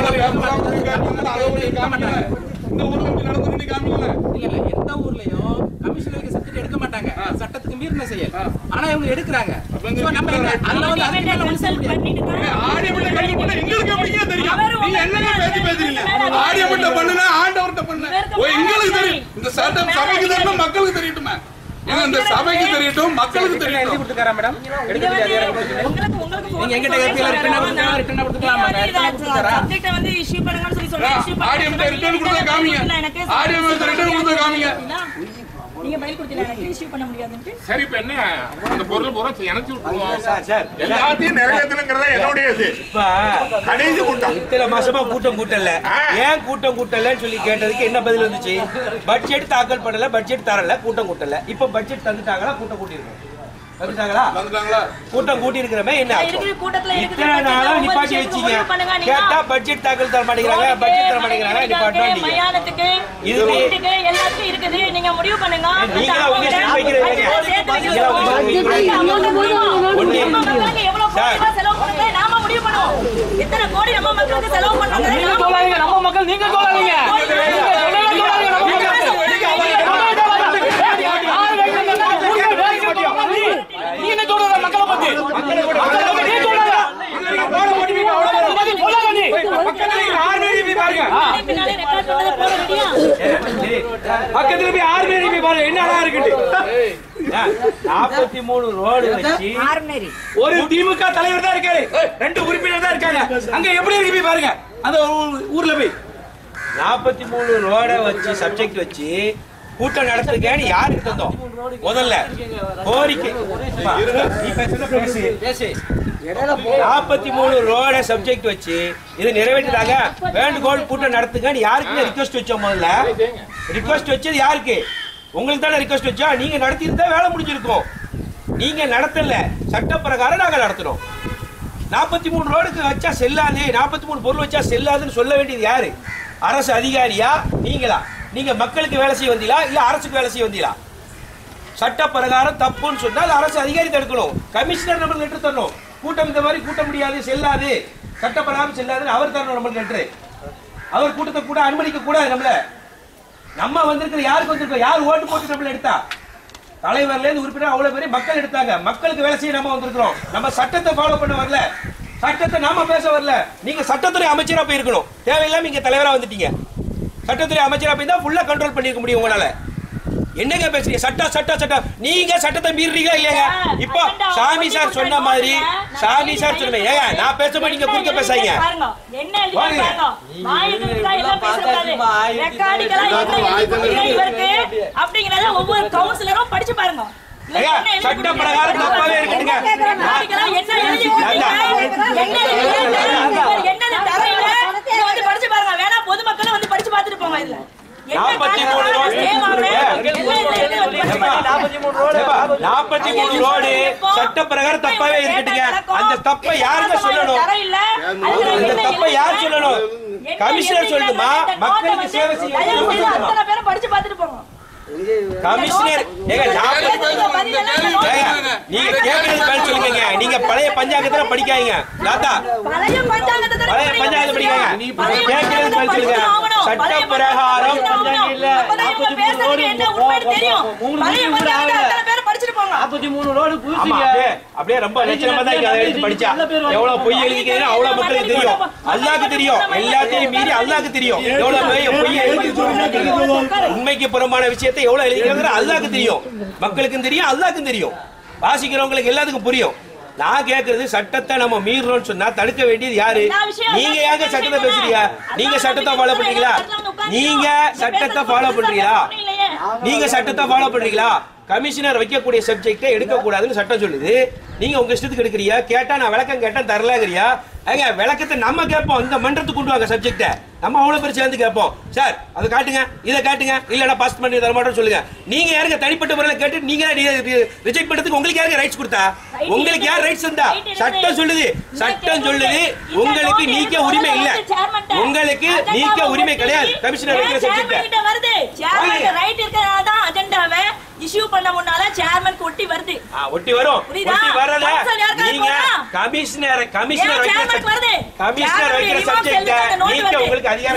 ஊர்ல எப்படி நடந்துன்னு காமிக்கல இல்ல இல்ல எந்த ஊர்லயும் கமிஷனருக்கு சப்ஜெக்ட் எடுக்க மாட்டாங்க சட்டத்துக்கு மீறின செயல் ஆனா இவங்க எடுக்கிறாங்க நம்ம அதனால வந்து அதுக்கு கன்சல்ட் பண்ணிட்டு தான் ஆடியபிட்ட கல்வி பண்ண எங்களுக்கு எப்படிங்க தெரியும் நீங்க என்னங்க பேசி பேசுறீங்க ஆடியபிட்ட பண்ணுனா ஆண்டவர்ட்ட பண்ண ஓ எங்களுக்கு தெரியும் இந்த சட்டம் சபைக்கு தெரியும் மக்களுக்கு தெரியட்டுமே இந்த சபைக்கு தெரியட்டும், மக்களுக்கு எழுதி தெரியட்டும். கொடுத்துக்காரா மேடம்? எடுக்கக்கூடிய அதிகாரம் கொடுத்துருக்கீங்க. நீங்க எங்கிட்ட கேட்கல ரிட்டர்ன் கொடுத்துக்கலாம், ரிட்டர்ன் கொடுத்துக்கலாம். சப்ஜெக்ட் வந்து இஷ்யூ பண்ணுங்கன்னு சொல்லி சொல்றேன். இஷ்யூ ஆடியோ ரிட்டர்ன் கொடுத்தா காமிங்க. ஆடியோ ரிட்டர்ன் கொடுத்தா காமிங்க. நீங்க பதில் கொடுத்தீங்க, எனக்கு இஷ்யூ பண்ண முடியாதுன்னு. சரி, இப்ப என்ன அந்த பொருள் பூரா எனக்கு விட்டுருவோம். சார் சார் எல்லாத்தையும் நிறைவேற்றணுங்கிறத என்னுடைய இது இப்ப கடைசி கூட்டம். இத்தனை மாசமா கூட்டம் கூட்டல, ஏன் கூட்டம் கூட்டலன்னு சொல்லி கேட்டதுக்கு என்ன பதில் வந்துச்சு? பட்ஜெட் தாக்கல் பண்ணல, பட்ஜெட் தரல, கூட்டம் கூட்டல. இப்ப பட்ஜெட் தந்துட்டாங்களா, கூட்டம் கூட்டிருக்கோம். வந்துட்டாங்களா? வந்துட்டாங்களா? கூட்டம் கூட்டி இருக்கிறமே என்ன இருக்கிற கூட்டத்துல இத்தனை நாளா நிப்பாட்டி வச்சீங்க. கேட்டா பட்ஜெட் தாக்கல் தர மாட்டேங்கிறாங்க, பட்ஜெட் தர மாட்டேங்கிறாங்க, நிப்பாட்டாங்க. மயானத்துக்கு இது வீட்டுக்கு எல்லாத்துக்கும் இருக்குது. நீங்க முடிவு பண்ணுங்க. நீங்க உங்க ஸ்டேட் வைக்கிறீங்க. நீங்க உங்க ஸ்டேட் வைக்கிறீங்க. எவ்வளவு கோடி செலவு பண்ணுங்க நாம முடிவு பண்ணுவோம். எத்தனை கோடி நம்ம மக்களுக்கு செலவு பண்ணாங்க நீங்க சொல்லாதீங்க, நம்ம மக்கள் நீங்க சொல்லாதீங்க. நீங்க சொல்ற மக்களை பத்தி நீ சொல்ற பின்னாலே ரெக்கார்ட் பண்ணத போட ரெடியா? பக்கத்துல போய் ஆர்மி போய் பாருங்க என்ன அழகா இருக்கு. நாற்பத்தி மூணு ரோடு வச்சு ஒரு திமுக தலைவர் தான் இருக்காரு, ரெண்டு உறுப்பினர் தான் இருக்காங்க. அங்க எப்படி இருக்கு போய் பாருங்க அந்த ஊர்ல போய். நாற்பத்தி மூணு ரோட வச்சு சப்ஜெக்ட் வச்சு கூட்டம் நடத்துறதுக்கு யாருக்கு தந்தோம்? முதல்ல கோரிக்கை நாற்பத்தி மூணு ரோட சப்ஜெக்ட் வச்சு இதை நிறைவேற்றாங்க. வேண்டுகோள் கூட்டம் நடத்துங்க யாருக்குன்னு ரிக்வெஸ்ட் வச்சோம். முதல்ல ரிக்வெஸ்ட் வச்சது யாருக்கு? உங்களுக்கு தானே ரிக்வெஸ்ட் வச்சா. நீங்க நடத்திருந்தா வேலை முடிஞ்சிருக்கும். நீங்க நடத்தல, சட்ட பிரகாரம் நாங்க நடத்தணும். நாற்பத்தி மூணு ரோடுக்கு வச்சா செல்லாது, நாற்பத்தி மூணு பொருள் வச்சா செல்லாதுன்னு சொல்ல வேண்டியது யாரு? அரசு அதிகாரியா நீங்களா? நீங்க மக்களுக்கு வேலை செய்ய வந்தீங்களா இல்ல அரசுக்கு வேலை செய்ய வந்தீங்களா? சட்ட பிரகாரம் தப்புன்னு சொன்னால் அரசு அதிகாரி தடுக்கணும், கமிஷனர் நம்மளுக்கு லெட்டர் தரணும். கூட்டம் இந்த மாதிரி கூட்ட முடியாது, செல்லாது, சட்ட பிரகாரம் செல்லாதுன்னு அவர் தரணும் நம்மளுக்கு லெட்டர். அவர் கூட்டத்தை கூட அனுமதிக்க கூடாது. நம்மள நம்ம வந்திருக்கிற யாருக்கு வந்திருக்கோம்? யார் ஓட்டு போட்டு நம்மள எடுத்தா? தலைவர்ல இருந்து உறுப்பினர் அவ்வளவு பேரும் மக்கள் எடுத்தாங்க. மக்களுக்கு வேலை செய்ய நம்ம வந்திருக்கிறோம். நம்ம சட்டத்தை ஃபாலோ பண்ண வரல, சட்டத்தை நாம பேச வரல. நீங்க சட்டத்துறை அமைச்சரா போயிருக்கணும், தேவையில்லாம இங்க தலைவரா வந்துட்டீங்க. சட்டத்துறை அமைச்சரா போய் தான் ஃபுல்லா கண்ட்ரோல் பண்ணிருக்க முடியும் உங்களால. என்னங்க பேசுறீங்க? சட்டம் சட்டம் சட்டம். நீங்க சட்டத்தை மீறீங்களா இல்லையா? இப்போ சாமி சார் சொன்ன மாதிரி, சாமி சார் சொன்ன ஏங்க நான் பேசும்போது நீங்க குறுக்க பேசாதீங்க. என்ன எழுதி பாருங்க. வாயிலுக்கு எல்லாம் பேசக்கூடாது. ரெக்கார்டிங்களா என்ன இவருக்கு அப்படிங்கறத ஒவ்வொரு கவுன்சிலரும் படிச்சு பாருங்க. சட்ட பிரகாரம் தப்பாவே இருக்குங்க. என்ன எழுதி என்னது தரையில இத வந்து படிச்சு பாருங்க. வேணா பொதுமக்களும் வந்து படிச்சு பார்த்துட்டு போங்க. இதுல நாற்பத்தி மூணு ரோடு சட்ட பிரகாரம் தப்பாவே இருக்கட்டுங்க. அந்த தப்பை யாருங்க சொல்லணும்? அந்த தப்பை யார் சொல்லணும்? கமிஷனர் சொல்லணுமா? மக்களுக்கு சேவை செய்ய அத்தனை பேரும் படிச்சு பார்த்துட்டு போங்க. கமிஷனர் நீங்க கேக்குறது பதில் சொல்லுங்க. நீங்க பழைய பஞ்சாங்கத்துல படிக்காதீங்க. தாத்தா பழைய பஞ்சாங்கத்தை பழைய பஞ்சாங்கத்தை படிக்காங்க. கேக்குறது பதில் சொல்லுங்க. சட்ட பிரகாரம் நாற்பத்தி மூணு ரோடு அப்படியே ரொம்ப லட்சணமா தான் அதை எடுத்து படிச்சா எவ்வளவு பொய் எழுதிக்கிறீங்க அவ்வளவு மக்களுக்கு தெரியும். அல்லாஹ்க்கு தெரியும். எல்லாத்தையும் மீறி அல்லாஹ்க்கு தெரியும் எவ்வளவு பொய் எழுதி உண்மைக்கு புறம்பான விஷயத்தை எவ்வளவு எழுதிக்கிறாங்க அல்லாஹ்க்கு தெரியும். மக்களுக்கும் தெரியும், அல்லாஹ்க்கும் தெரியும். வாசிக்கிறவங்களுக்கு எல்லாத்துக்கும் புரியும். நான் கேக்குறது சட்டத்தை நம்ம மீறோம்னு சொன்னா தடுக்க வேண்டியது யாரு? நீங்க ஏங்க சட்டத்தை பேசுறீங்க? நீங்க சட்டத்தை ஃபாலோ பண்றீங்களா? நீங்க சட்டத்தை ஃபாலோ பண்றீங்களா? நீங்க சட்டத்தை ஃபாலோ பண்றீங்களா? கமிஷனர் வைக்கக்கூடிய சப்ஜெக்டை எடுக்க கூடாதுன்னு சட்டம் சொல்லுது. நீங்க உங்க இஷ்டத்துக்கு எடுக்கிறியா? கேட்டா நான் விளக்கம் கேட்டேன் தரலங்கிறியா? ஏங்க விளக்கத்தை நம்ம கேட்போம். இந்த மன்றத்துக்கு கொண்டு வாங்க சப்ஜெக்ட. நம்ம அவ்வளவு பேர் சேர்ந்து கேட்போம். சார் அதை காட்டுங்க, இதை காட்டுங்க, இல்லடா பாஸ் பண்ணி தர மாட்டோம்னு சொல்லுங்க. நீங்க யாருங்க தனிப்பட்ட முறையில் கேட்டு நீங்க ரிஜெக்ட் பண்றதுக்கு உங்களுக்கு யாருக்கு ரைட்ஸ் கொடுத்தா? உங்களுக்கு யார் ரைட்ஸ் இருந்தா? சட்டம் சொல்லுது. சட்டம் சொல்லுது உங்களுக்கு நீக்க உரிமை இல்ல. உங்களுக்கு நீக்க உரிமை கிடையாது. கமிஷனர் வைக்கிற சப்ஜெக்ட் வருது. சேர்மன் ரைட் இருக்கறனால தான் அஜெண்டாவை இஷ்யூ பண்ண முன்னால சேர்மன் ஒட்டி வருது. ஒட்டி வரும். ஒட்டி வரல. நீங்க கமிஷனர் கமிஷனர் வைக்கிற கமிஷனர் வைக்கிற சப்ஜெக்ட் நீக்க உங்களுக்கு அதிகாரம்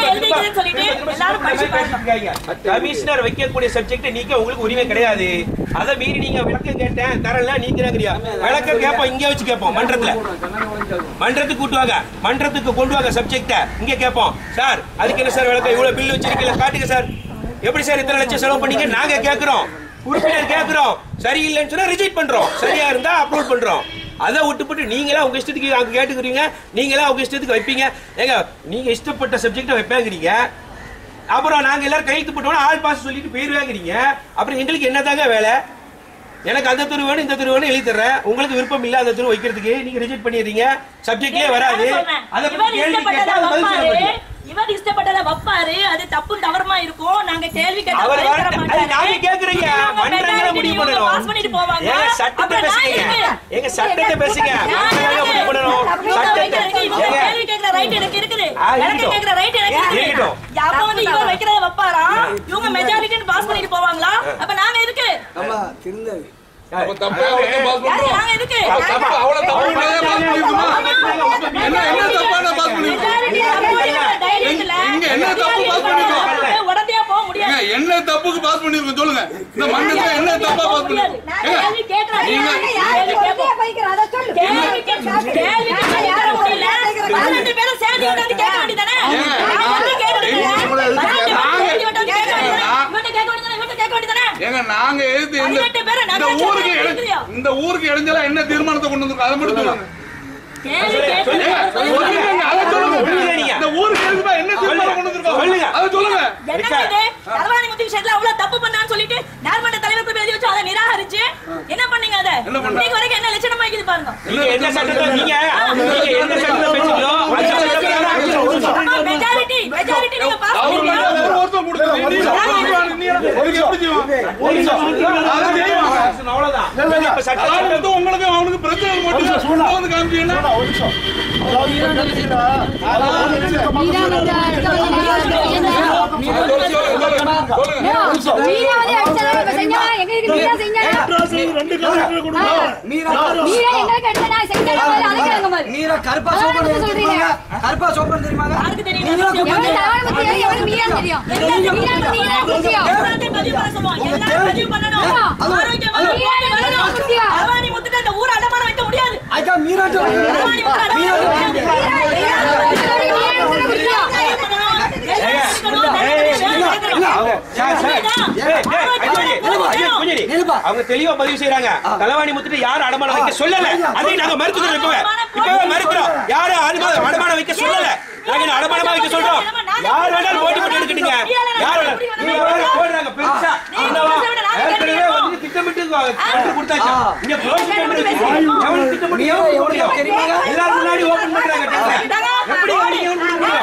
கமிஷனர் வைக்கக்கூடிய சப்ஜெக்ட் நீக்க உங்களுக்கு உரிமை கிடையாது. அதை மீறி நீங்க விளக்கம் கேட்டேன் தரல நீங்கிறீங்க. விளக்கம் கேட்போம், இங்க வச்சு கேட்போம். மன்றத்துல மன்றத்துக்கு கூட்டுவாங்க. மன்றத்துக்கு கொண்டு வாங்க சப்ஜெக்ட. இங்க கேட்போம். சார் அதுக்கு என்ன சார் விளக்கம்? இவ்வளவு பில் வச்சிருக்கீங்க காட்டுங்க சார். எப்படி சார் இத்தனை லட்சம் செலவு பண்ணீங்க நாங்க கேட்கிறோம். உறுப்பினர் கேட்கிறோம் சரியில்லைன்னு சொன்னா ரிஜெக்ட் பண்றோம், சரியா இருந்தா அப்லோட் பண்றோம். அதை விட்டுப்பட்டு நீங்களா உங்க இஷ்டத்துக்கு அங்க கேட்டுக்கிறீங்க, நீங்களா உங்க இஷ்டத்துக்கு வைப்பீங்க. ஏங்க நீங்க இஷ்டப்பட்ட சப்ஜெக்ட வைப்பாங்கிறீங்க, அப்புறம் நாங்க எல்லாரும் கையெழுத்து போட்டோம்னா ஆல் பாஸ் சொல்லிட்டு போயிருவாங்கிறீங்க. அப்புறம் எங்களுக்கு என்னதாங்க வேலை? எனக்கு அந்த தெரு வேணும் இந்த தெரு வேணும் எழுதி தர்றேன், உங்களுக்கு விருப்பம் இல்ல அந்த தெரு வைக்கிறதுக்கு நீங்க ரிஜெக்ட் பண்ணிடுறீங்க, சப்ஜெக்ட்லயே வராது. அதை பத்தி கேள்வி கேட்டா அது பதில் சொல்ல மாட்டீங்க. இவர் இஷ்டப்பட்டத வப்பாரு, அது தப்பு தவறுமா இருக்கும். நாங்க கேள்வி கேட்டா அவர் அது நாங்க கேக்குறீங்க, மன்றங்கள முடிவு பண்ணனும். பாஸ் பண்ணிட்டு போவாங்க. ஏங்க சட்டத்தை பேசுங்க, ஏங்க சட்டத்தை பேசுங்க, மன்றங்கள முடிவு பண்ணனும். சட்டத்தை கேள்வி கேக்குற ரைட் எனக்கு இருக்குது, எனக்கு கேக்குற ரைட் எனக்கு இருக்குது. அப்ப வந்து இவர் வைக்கிறத வப்பாரா, இவங்க மெஜாரிட்டின்னு பாஸ் பண்ணிட்டு போவாங்களா? அப்ப நாங்க எதுக்கு? ஆமா திருந்தது அப்ப தப்பா வந்து பாஸ் பண்றோம். நாங்க எதுக்கு? தப்பா அவ்வளவு தப்பு பண்ணாத பாஸ் பண்ணிருக்குமா? என்ன என்ன தப்பான பாஸ் பண்ணிருக்கோம்? இங்க என்ன தப்பு பாஸ் பண்ணிருக்கோம்? உடனே போக முடியாது. என்ன தப்புக்கு பாஸ் பண்ணிருக்கோம் சொல்லுங்க. இந்த மண்ணத்துல என்ன தப்பா பாஸ் பண்ணிருக்கோம்? கேள்வி கேக்குறாங்க, கேள்வி கேட்போம். கேள்வி கேட்க கேள்வி கேட்க முடியல. பதினெட்டு பேரும் சேர்ந்து வந்து கேட்க வேண்டியதானே? நான் கேட்கறது ஏங்க நாங்க எது இந்த ஊருக்கு இந்த ஊருக்கு இடைஞ்சலா என்ன தீர்மானத்தை கொண்டு வந்திருக்கோம் அதை மட்டும் சொல்லுங்க. இந்த ஊருக்கு எதுக்கு என்ன தீர்மானம் கொண்டு வந்திருக்கோம் சொல்லுங்க, அதை சொல்லுங்க. தலவாணி முத்து விஷயத்துல அவ்வளவு தப்பு பண்ணான்னு சொல்லிட்டு நார்மண்ட தலைவருக்கு எழுதி வச்சு அதை நிராகரிச்சு என்ன பண்ணீங்க? அதை இன்னைக்கு வரைக்கும் என்ன லட்சணமா இருக்குது பாருங்க. நீங்க என்ன சட்டத்தை நீங்க நீங்க என்ன சட்டத்தை பேசுறீங்களோ அந்த சட்டத்தை மெஜாரிட்டி மெஜாரிட்டி நீங்க பாஸ் பண்ணீங்க. ஒரு வருஷம் கொடுத்தீங்க நீ எப்படி அவ்வளவுதான். இப்ப சட்டம் உங்களுக்கு அவனுக்கு பிரச்சனை மட்டும் வந்து காமிச்சீங்கன்னா கருப்பா சோப்பன் கருப்பா சோப்பன் தெரியுமா? அவங்க தெளிவா பதிவு செய்யறாங்க. தலவாணி முத்துட்டு யாரும் அடமானம் வைக்க சொல்லல, அதை நாங்க மறுத்துக்கிறோம். இப்பவே இப்பவே மறுக்கிறோம். யாரும் அடமானம் வைக்க சொல்லல, நாங்க அடமானமா வைக்க சொல்றோம். யார் வேணாலும் போட்டி போட்டு எடுக்கட்டுங்க, யார் வேணாலும் போடுறாங்க பெருசா. ஏற்கனவே வந்து திட்டமிட்டு கொடுத்தாச்சு. இங்க க்ளோஸ் பண்றது எவன் திட்டமிட்டு எவ்வளவு தெரியுமா? எல்லாரும் முன்னாடி ஓபன் பண்றாங்க. எப்படி நீங்க ஓபன் பண்ணுவீங்க?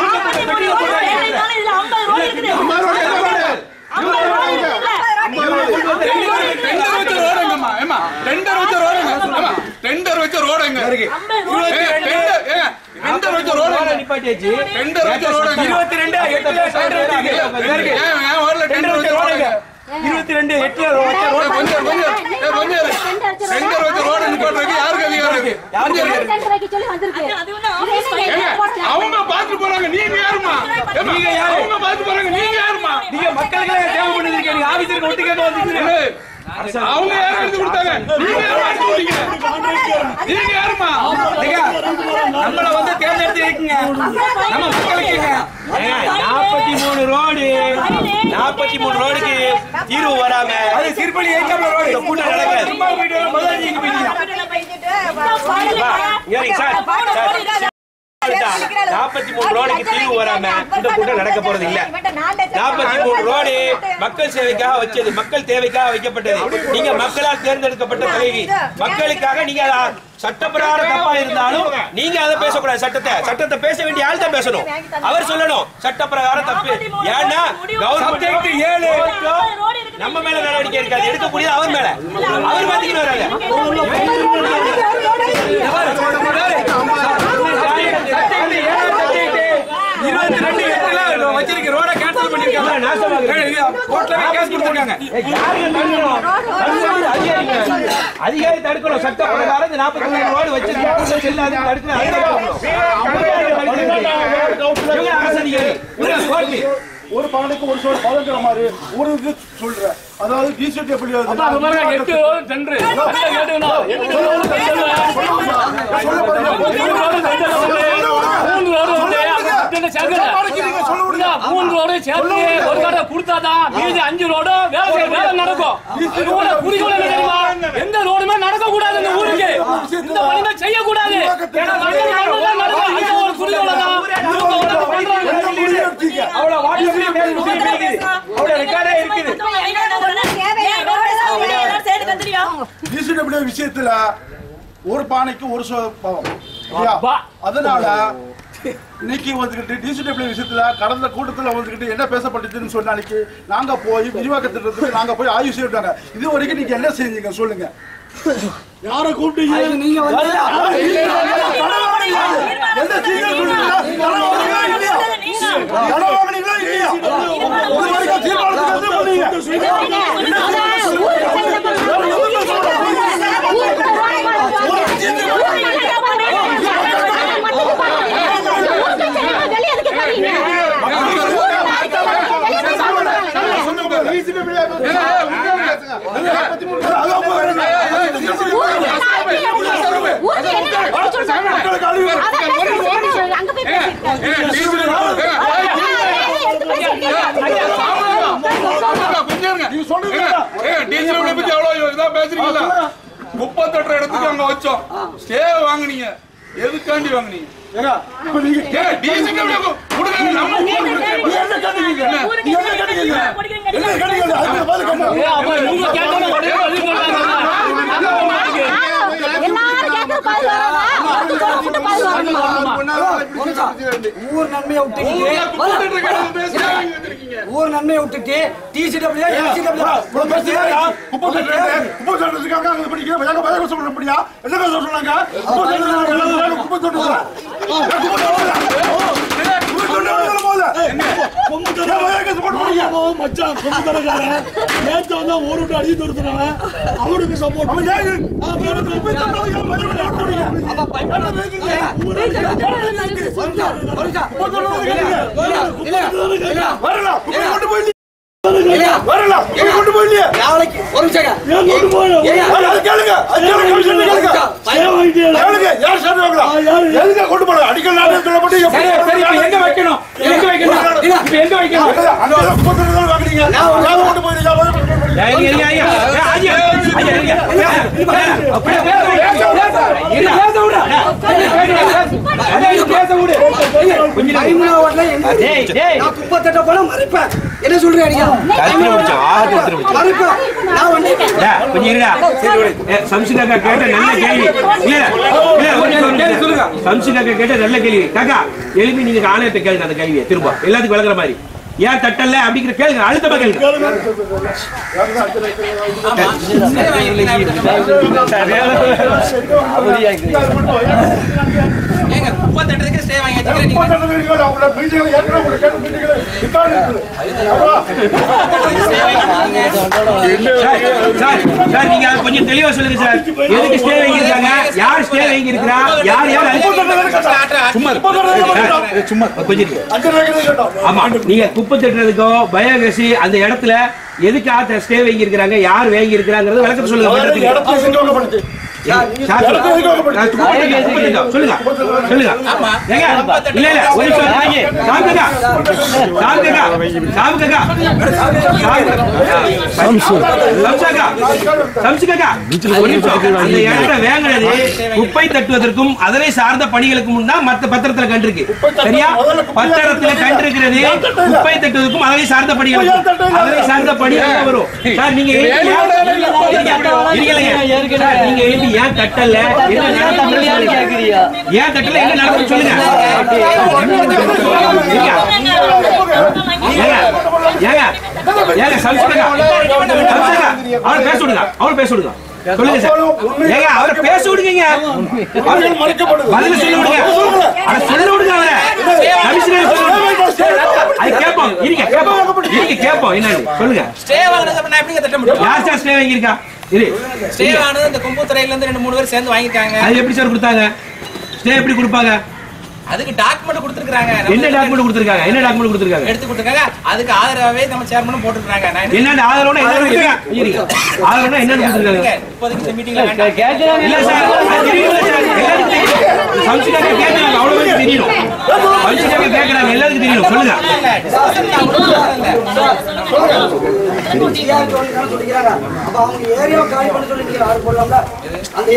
டெண்டர் வச்ச ரோடுங்க, டெண்டர் வச்ச ரோடுங்க இருக்கு. டெண்டர் வச்ச ரோடு நிப்பாட்டியாச்சு. டெண்டர் வச்ச ரோடுங்க இருபத்தி ரெண்டு எட்டுல டெண்டர் வச்சிருக்கு. ஏன் ஏன் ஓடல டெண்டர் வச்ச ரோடுங்க இருபத்தி ரெண்டு எட்டுல வச்ச ரோடு கொஞ்சம் கொஞ்சம் கொஞ்சம் டெண்டர் வச்ச ரோடு நிப்பாட்றதுக்கு யாருக்கு அதிகாரம் இருக்கு? யாருக்கு டெண்டர் வைக்க சொல்லி வந்திருக்கு? அவங்க பாத்து போறாங்க, நீங்க யாருமா? நீங்க யாரு? அவங்க பாத்து போறாங்க, நீங்க யாருமா? நீங்க மக்களுக்கு தேவை பண்ணிருக்கீங்க, நீங்க ஆபீசருக்கு ஒட்டு கேட்க வந்தீங்க. அவங்க யாரும் எடுத்து கொடுத்தாங்க, நீங்க யாரும் எடுத்து கொடுத்தீங்க? நீங்க யாருமா? நம்மள வந்து தேர்ந்தெடுத்து இருக்கீங்க, நம்ம மக்களுக்கு. நாற்பத்தி மூணு ரோடு நாற்பத்தி மூணு ரோடுக்கு தீர்வு வராம அது சிறுபள்ளி ஏற்காம ரோடு கூட்டம் நடக்காது. நாற்பத்தி மூணு ரோடுக்கு தீர்வு வராம இந்த கூட்டம் நடக்க போறது இல்ல. நாற்பத்தி மூணு ரோடு மக்கள் சேவைக்காக வச்சது, மக்கள் தேவைக்காக வைக்கப்பட்டது. நீங்க மக்களால் தேர்ந்தெடுக்கப்பட்ட தலைவி, மக்களுக்காக நீங்க சட்டப்பிரகாரம் தப்பா இருந்தாலும் நீங்க அதை பேசக்கூடாது. சட்டத்தை சட்டத்தை பேச வேண்டிய ஆள் தான் பேசணும். அவர் சொல்லணும் சட்டப்பிரகாரம் தப்பு. ஏன்னா கவர்மெண்ட் ஏழு நம்ம மேல நடவடிக்கை இருக்காது, எடுக்கக்கூடிய அவர் மேல. அவர் பாத்தீங்கன்னா வராங்க இருபத்தி ரெண்டு எட்டுல வச்சிருக்க ரோட கேன்சல் பண்ணிருக்காங்க. அதிகாரி தடுக்கணும், சட்ட பிரகாரம் இந்த நாற்பத்தி மூணு ரோடு வச்சிருக்காங்க. ஒரு பானைக்கு ஒரு சோறு பதக்கிற மாதிரி ஒரு இது சொல்ற, அதாவது டிசெட் எப்படி எட்டு சென்று மூணு ரோடு சேர்த்து ஒரு கடை கொடுத்தாதான் மீதி அஞ்சு ரோடு வேலை வேலை நடக்கும். இதோட குறிக்கோள் என்ன தெரியுமா? எந்த ரோடுமே நடக்க கூடாது இந்த ஊருக்கு. இந்த பணிமே செய்ய கூடாது. ஏன்னா நடக்கும் அந்த ஒரு குறிக்கோள தான் அவ்வளவு வாட்ஸ்அப்ல பேசி அவ்வளவு ரெக்கார்டே இருக்குது. டிசிடபிள்யூ விஷயத்துல ஒரு பானைக்கு ஒரு பாவம். அதனால இன்னைக்கு வந்துகிட்டு டிசிடபிள்யூ விஷயத்துல கடந்த கூட்டத்துல வந்துகிட்டு என்ன பேசப்பட்டுச்சுன்னு சொன்ன அன்னைக்கு நாங்க போய் விரிவாக்க திட்டத்துக்கு நாங்க போய் ஆய்வு செய்யிட்டாங்க. இது வரைக்கும் நீங்க என்ன செஞ்சீங்க சொல்லுங்க? யாரை கூப்பிட்டீங்க? நீங்க வந்து முப்பத்தெட்டு இடத்துக்கு அங்க வச்சோம். ஸ்டே வாங்குனீங்க, எதுக்காண்டி வாங்குனீங்க? ஊர் நன்மையை விட்டுட்டு ஊர் நன்மையை விட்டுட்டு டிசிடபிள்யூ எல்சிடபிள்யூ அவனுக்கு சப்போர்ட் என்ன சொல்றீங்க? சம்சுகாக்கா கேட்ட நல்ல கேள்வி. சம்சுகாக்கா கேட்ட நல்ல கேள்வி. காக்கா எழுப்பி நீங்க ஆணையத்தை கேளுங்க அந்த கேள்வியை திரும்ப எல்லாத்துக்கும் விளங்குற மாதிரி. ஏன் தட்டல அப்படிங்கிற கேளுங்க, அழுத்தமா கேளுங்க. முப்பத்தெட்டுக்கு ஸ்டே வாங்கி சார், நீங்க கொஞ்சம் தெளிவா சொல்லுங்க சார். எதுக்கு ஸ்டே வாங்கி இருக்காங்க? யார் ஸ்டே வாங்கி இருக்கா? யார் யார் சும்மா கொஞ்சம் ஆமா நீங்க குப்பை தட்டுறதுக்கோ பயோகேசி அந்த இடத்துல எதுக்கு ஆத்த ஸ்டே வாங்கி இருக்காங்க, யார் வாங்கி இருக்காங்கிறது விளக்கத்தை சொல்லுங்க. சொல்லுங்க சொல்லுங்க. இல்ல இல்ல ஒரு குப்பை தட்டுவதற்கும் அதனை சார்ந்த பணிகளுக்கும் தான் மற்ற பத்திரத்துல கண்டிருக்கு. சரியா? பத்திரத்துல கண்டிருக்கிறது குப்பை தட்டுவதற்கும் அதனை சார்ந்த பணிகளுக்கும் அதனை சார்ந்த பணிகள் வரும். சார் நீங்க நீங்க எழுதி ஏன் தட்டல ஏன் தட்டல என்ன நடக்குது சொல்லுங்க. அவர் பேச விடுங்க, அவர் பேச விடுங்க. சொல்லுங்க சார். ஏங்க அவரை பேச விடுங்க, பதில் சொல்ல விடுங்க, அதை சொல்ல விடுங்க. அவரை கேட்போம், இருங்க கேட்போம், இருங்க கேட்போம். என்னன்னு சொல்லுங்க. ஸ்டே வாங்குனது எப்படி தட்ட முடியும்? யார் சார் ஸ்டே வாங்கி இருக்கா? ஸ்டே வாங்குனது இந்த கும்புத்துறையில இருந்து ரெண்டு மூணு பேர் சேர்ந்து வாங்கிட்டாங்க. அது எப்படி சார் கொடுத்தாங்க? ஸ்டே எப்படி கொடுப்பாங்க? அதுக்கு டாக்குமெண்ட் கொடுத்திருக்காங்க. என்ன டாக்குமெண்ட் கொடுத்திருக்காங்க? என்ன டாக்குமெண்ட் கொடுத்திருக்காங்க? எடுத்து கொடுத்திருக்காங்க. அதுக்கு ஆதரவாவே நம்ம சேர்மனும் போட்டுருக்காங்க. என்ன ஆதரவுனா என்ன கொடுத்திருக்காங்க? ஆதரவுனா என்ன கொடுத்திருக்காங்க? இப்போதைக்கு இந்த மீட்டிங்ல வேண்டாம். இல்ல சார், ஃபங்க்ஷனாக கேக்குறாங்க, அவ்வளவு தெரியணும். ஃபங்க்ஷனாக கேக்குறாங்க, எல்லாருக்கும் தெரியணும். சொல்லுங்க. அப்ப அவங்க ஏரியா காலி பண்ண சொல்லி நீங்க ஆர்டர் போடலாம்ல? அந்த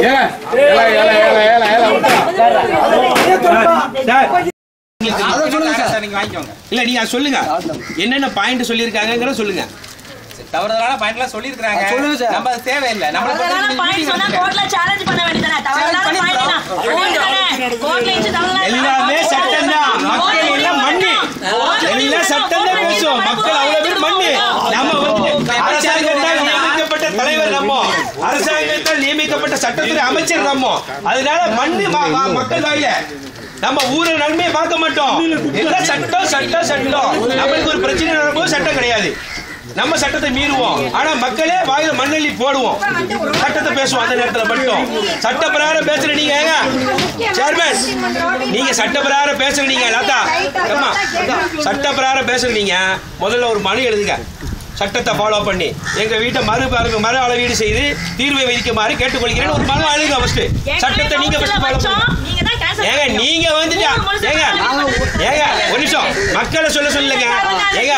இல்ல நீங்க சொல்லுங்க, என்னென்ன பாயிண்ட் சொல்லிருக்காங்க சொல்லுங்க. தவறுதலான பாயிண்ட்லாம் சொல்லிருக்காங்க. நம்ம அது தேவையில்லை. நம்ம தவறுதலான பாயிண்ட் சொன்னா கோர்ட்ல சேலஞ்ச் பண்ண வேண்டியதானே? தவறுதலான பாயிண்ட்னா கோர்ட் தானே, கோர்ட்ல இருந்து தவறுதலான எல்லாமே சட்டம் தான். மக்கள் எல்லாம் மண்ணு, எல்லாம் சட்டம் தான் பேசுவோம். மக்கள் அவ்வளவு பேர் மண்ணு. நம்ம வந்து அரசாங்கத்தால் நியமிக்கப்பட்ட தலைவர் நம்ம, அரசாங்கத்தால் நியமிக்கப்பட்ட சட்டத்துறை அமைச்சர் நம்ம. அதனால மண்ணு மக்கள் வாயில நம்ம ஊரை நன்மையை பார்க்க மாட்டோம். எல்லாம் சட்டம் சட்டம் சட்டம். நம்மளுக்கு ஒரு பிரச்சனை நடக்கும்போது சட்டம் கிடையாது, நம்ம சட்டத்தை மீறுவோம். ஆனா மக்களே வாயில மண்ணெள்ளி போடுவோம், சட்டத்தை பேசுவோம். அந்த நேரத்துல மட்டும் சட்ட பிரகாரம் பேசுற நீங்க சேர்மன், நீங்க சட்ட பிரகாரம் பேசுற நீங்க லதா அம்மா, சட்ட பிரகாரம் பேசுற நீங்க முதல்ல ஒரு மனு எழுதுங்க. சட்டத்தை ஃபாலோ பண்ணி எங்க வீட்டை மறு மறு அளவீடு செய்து தீர்வை விதிக்குமாறு கேட்டுக்கொள்கிறேன். ஒரு மனு அழுங்க ஃபர்ஸ்ட். சட்டத்தை நீங்க ஃபர்ஸ்ட் ஃபாலோ பண்ணுங்க. ஏங்க நீங்க வந்துட்டா ஏங்க ஏங்க ஒரு நிமிஷம் மக்களை சொல்ல சொல்லுங்க. ஏங்க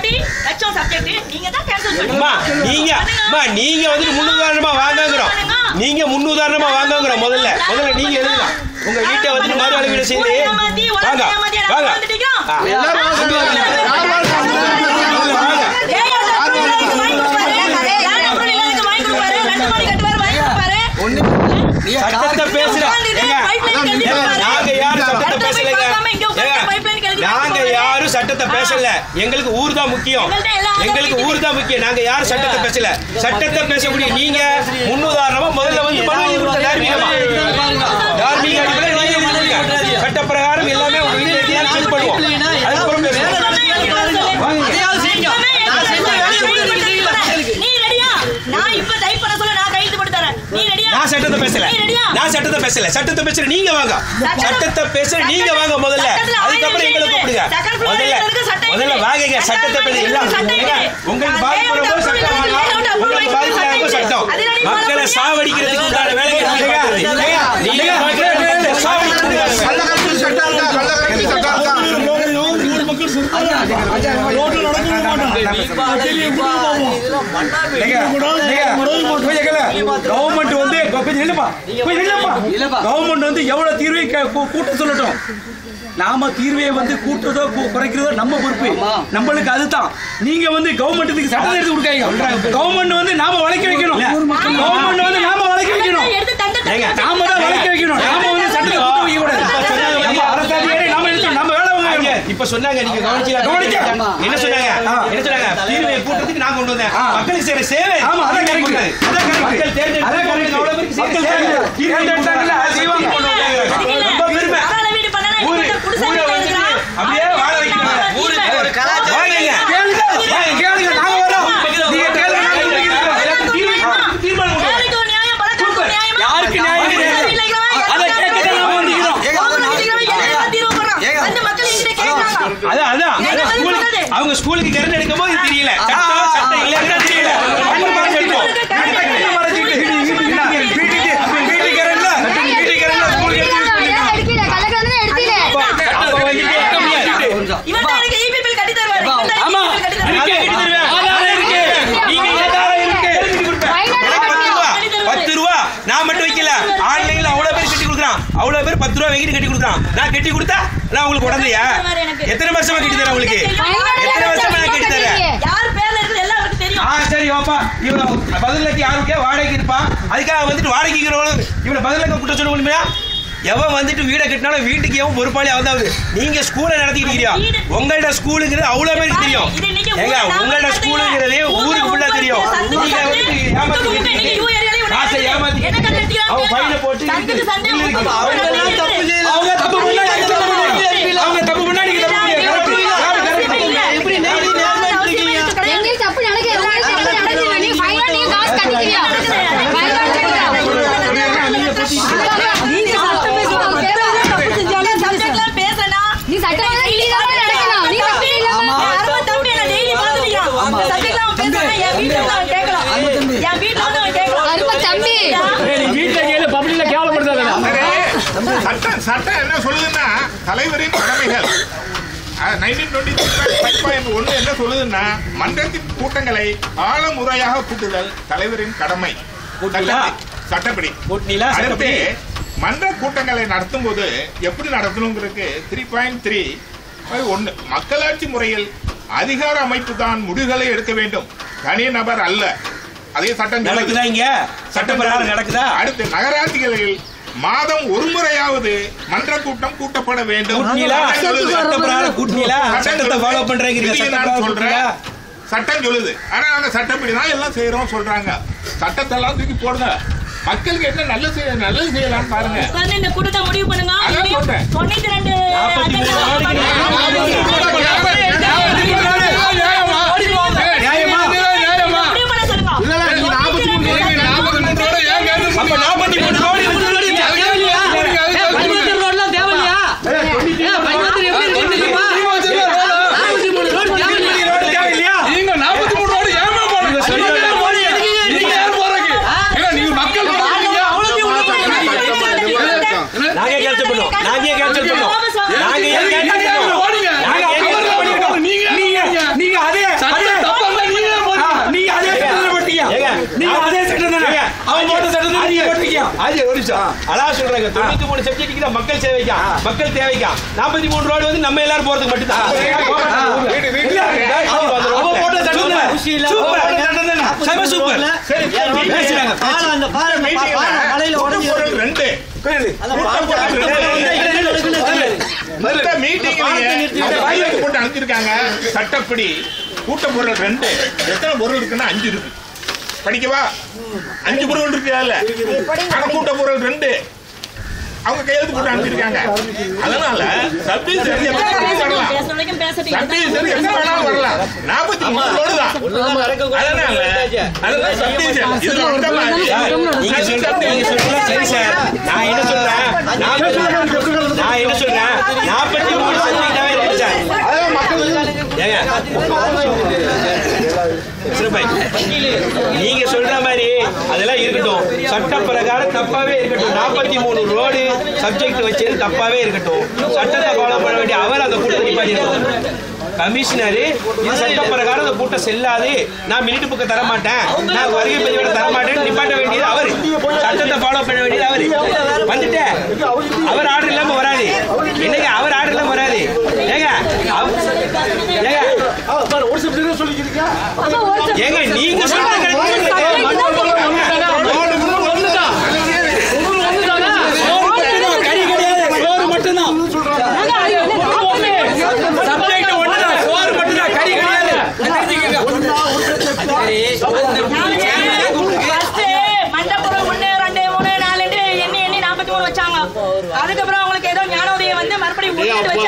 அம்மா நீங்க அம்மா நீங்க வந்து முன்னுதாரணமா வாங்கங்கிறோம். நீங்க முன்னுதாரணமா வாங்கங்கிறோம். முதல்ல முதல்ல நீங்க எழுதுங்க. உங்க வீட்டை வந்து மறு அளவீடு செய்து வாங்க வாங்க சட்டத்தை பேசுற நாங்க யாரும் சட்டத்தை பேசலைங்க. நாங்க யாரும் சட்டத்தை பேசல. எங்களுக்கு ஊர் தான் முக்கியம். எங்களுக்கு ஊர் தான் முக்கியம். நாங்க யாரும் சட்டத்தை பேசல. சட்டத்தை பேசக்கூடிய நீங்க முன்னுதாரணமா முதல்ல வந்து தார்மீகமா தார்மீக அடிப்படையில் சட்ட பிரகாரம் எல்லாமே உங்க வீட்டில் செக் பண்ணுவோம். அதுக்கப்புறம் பேசுவோம். நான் சட்டத்தை பேசல. நான் சட்டத்தை பேசல. சட்டத்தை பேசுற நீங்க வாங்க. சட்டத்தை பேசுற நீங்க வாங்க முதல்ல. அதுக்கப்புறம் எங்களை கூப்பிடுங்க. முதல்ல முதல்ல வாங்க. சட்டத்தை பேச எல்லாம் உங்களுக்கு பாதிப்பு வரும்போது சட்டம் வாங்க. உங்களுக்கு பாதிப்பு ஆகும்போது சட்டம். மக்களை சாவடிக்கிறதுக்கு உண்டான வேலையை நீங்க சாவடிக்கிறதுக்கு சட்டம் இருக்கா? கவர்மெண்ட் வந்து கவர்மெண்ட் வந்து எவ்வளவு தீர்வை கூட்ட சொல்லட்டும். நாம தீர்வையை வந்து கூட்டுறதோ குறைக்கிறதோ நம்ம பொறுப்பு. நம்மளுக்கு அதுதான். நீங்க வந்து கவர்மெண்ட்டுக்கு சட்டம் எடுத்து கொடுக்காங்க. கவர்மெண்ட் வந்து நாம வளைக்க வைக்கணும். கவர்மெண்ட் வந்து நாம வளைக்க வைக்கணும். நாம தான் வளைக்க வைக்கணும். நாம வந்து சட்டத்தை கூட்ட வைக்க கூடாது. நம்ம அரசாதிகாரி நாம எடுத்து நம்ம வேலை இப்ப சொன்னாங்க. நீங்க கவனிச்சீங்க கவனிக்க என்ன சொன்னாங்க? என்ன சொன்னாங்க? தீர்வையை கூட்டத்துக்கு நான் கொண்டு வந்தேன். மக்களுக்கு செய்யற சேவை. ஆமா அதான் கரெக்ட். அதான் கரெக்ட். மக்கள் தேர்ந்தெடுத்து அதான் கரெக்ட். அவ்வளவு பேருக்கு மக்கள் தேர்ந்தெடுத்தாங்கல அது செய்வாங்க கொண்டு வந்தாங்க. ரொம்ப பெருமை. ஊரு ஊரை வந்து அப்படியே வாழ வைக்கிறாங்க. ஊரு ஒரு கலாச்சாரம். வாங்க கேளுங்க. வாங்க கேளுங்க. நாங்க வரோம். நீங்க கேளுங்க. நாங்க தீர்வை தீர்மானம் யாருக்கு நியாயம் பலருக்கு நியாயம் யாருக்கு நியாயம் கிடையாது. அத கேட்க நாம வந்திரோம். அந்த மக்கள் கிட்ட கேக்குறாங்க. அதான் அதான் ஸ்கூலுக்கு அவங்க ஸ்கூலுக்கு கரண்ட் எடுக்கும் போது தெரியல. சட்டம் சட்டம் இல்லன்னா தெரியல. கண்ணு மறைச்சிட்டோம். கண்ணு மறைச்சிட்டு வீட்டுக்கு வீட்டுக்கு கரண்ட்ல வீட்டுக்கு கரண்ட்ல ஸ்கூலுக்கு எடுக்கல. கலகலன்னு எடுக்கல. இவன் தான் எனக்கு ஈபி பில் கட்டி தருவாரு. ஆமா கட்டி தருவாரு. ஆதாரம் இருக்கு. நீங்க ஆதாரம் இருக்கு. எழுதி கொடுப்பேன். பத்து ரூபாய் நான் மட்டும் வைக்கல. ஆன்லைன்ல அவ்வளவு பேர் கட்டி கொடுக்குறான். அவ்வளவு பேர் பத்து ரூபாய் வாங்கிட்டு கட்டி கொடுக்குறான். நான் கட்டி கொடுத்தா நான் உங்களுக்கு உடந்தையா? எத்தனை வருஷமா கட்டி தரேன் உங்களுக்கு? எத்தனை வருஷமா நான் கட்டி தரேன்? யார் பேர்ல இருக்குது எல்லாம் உங்களுக்கு தெரியும். ஆ சரி வாப்பா. இவன் பதிலுக்கு யாருக்கே வாடகைக்கு இருப்பான். அதுக்காக வந்துட்டு வாடகைக்கு இவனை பதிலுக்கு கூட்ட சொல்ல முடியுமா? எவன் வந்துட்டு வீடை கட்டினாலும் வீட்டுக்கு எவன் பொறுப்பாளி அவதாவது. நீங்க ஸ்கூலை நடத்திட்டு இருக்கீங்க. உங்களோட ஸ்கூலுங்கிறது அவ்வளவு பேருக்கு தெரியும். ஏங்க உங்களோட ஸ்கூலுங்கிறதே ஊருக்கு ஃபுல்லா தெரியும். நீங்க வந்து ஏமாத்திக்கிட்டீங்க. காசை ஏமாத்திக்கிட்டீங்க. அவன் ஃபைனை போட்டு அவங்க தப்பு செய்யல. அவங்க தப்பு பண்ணா அவங்க தப்பு பண்ணா நீங்க தப்பு பண்ணீங்க. எப்படி நீங்க நேர்மையா எங்க தப்பு நடக்க எல்லாரும் தப்பு நடக்குது. நீங்க ஃபைனை நீங்க காசு கட்டிக்கிறீங்க. ஃபைனை கட்டிக்கிறீங்க. நீங்க சட்டம் பேசுறீங்க. தப்பு செஞ்சாலும் சப்ஜெக்ட்ல சட்டம் சட்டம் என்ன சொல்லுதுன்னா தலைவரின் கடமைகள் நைன்டீன் டுவெண்ட்டி ஒன்று என்ன சொல்லுதுன்னா மன்றத்தின் கூட்டங்களை ஆழமுறையாக கூட்டுதல் தலைவரின் கடமை சட்டப்படி. அடுத்து மன்ற கூட்டங்களை நடத்தும் போது எப்படி நடத்தணுங்கிறதுக்கு த்ரீ பாயிண்ட் த்ரீ ஒன்று மக்களாட்சி முறையில் அதிகார அமைப்பு தான் முடிவுகளை எடுக்க வேண்டும், தனிநபர் அல்ல. அதே சட்டம் நடக்குதா இங்க சட்டப்பிரகாரம் நடக்குதா? அடுத்து நகராட்சிகளில் மாதம் ஒரு முறையாவது மன்ற கூட்டம் கூட்டப்பட வேண்டும். சட்டம் சொல்லுது. ஆனா நாங்க சட்டப்படிதான் எல்லாம் செய்யறோம் சொல்றாங்க. சட்டத்தை எல்லாம் தூக்கி போடுங்க, மக்களுக்கு என்ன நல்ல செய்ய நல்லது செய்யலாம் பாருங்க. இந்த கூட்டத்தை முடிவு பண்ணுங்க. அதான் சொல்றேன். தொண்ணூத்தி ரெண்டு மக்கள் சேவைக்கா மக்கள் தேவைக்கா நாற்பத்தி மூணு ரோடு வந்து நம்ம எல்லாரும் போறதுக்கு மட்டும்தான். சட்டப்படி கூட்ட பொருள் ரெண்டு. எத்தனை பொருள் இருக்குன்னா அஞ்சு இருக்கு. படிக்கவா? அஞ்சு பொருள் இருக்கு. கூட்ட பொருள் ரெண்டு அவங்க கையெழுத்து போட்டு அனுப்பிச்சிருக்காங்க. அதனால சப்டிவிஷன் எத்தனை வரலாம், சப்டிவிஷன் எத்தனை வேணாலும் வரலாம். நாற்பத்தி மூணு ரோடு தான். அதனால அதெல்லாம் சப்டிவிஷன் இதுல வந்த மாதிரி நீங்க சொல்றது நீங்க சொல்றது சரி சார். நான் என்ன சொல்றேன் நான் என்ன சொல்றேன் நாற்பத்தி மூணு சதவீதம் இருக்கு சார். அதான் மக்கள் ஏங்க நீங்க சொல்ற மாதிரி அதெல்லாம் இருக்கட்டும். சட்ட பிரகாரம் தப்பாவே இருக்கட்டும். நாற்பத்தி மூணு ரோடு சப்ஜெக்ட் வச்சது தப்பாவே இருக்கட்டும். சட்டத்தை ஃபாலோ பண்ண வேண்டிய அவர் அந்த கூட்டத்தை நிப்பாட்டிருக்காரு. கமிஷனரு இது சட்ட பிரகாரம் அந்த கூட்டம் செல்லாது, நான் மினிட் புக்க தர மாட்டேன், நான் வருகை பதிவோட தர மாட்டேன்னு நிப்பாட்ட வேண்டியது அவரு. சட்டத்தை ஃபாலோ பண்ண வேண்டியது அவரு. வந்துட்டு அவர் ஆர்டர் இல்லாம வராது. என்னங்க அவர் ஆர்டர் இல்லாம வராது. ஏங்க ஏங்க ஏங்க நீங்க சொல்றது அதுக்கப்புறம் அவங்களுக்கு ஏதோ ஞானோதயம் வந்து மறுபடியும்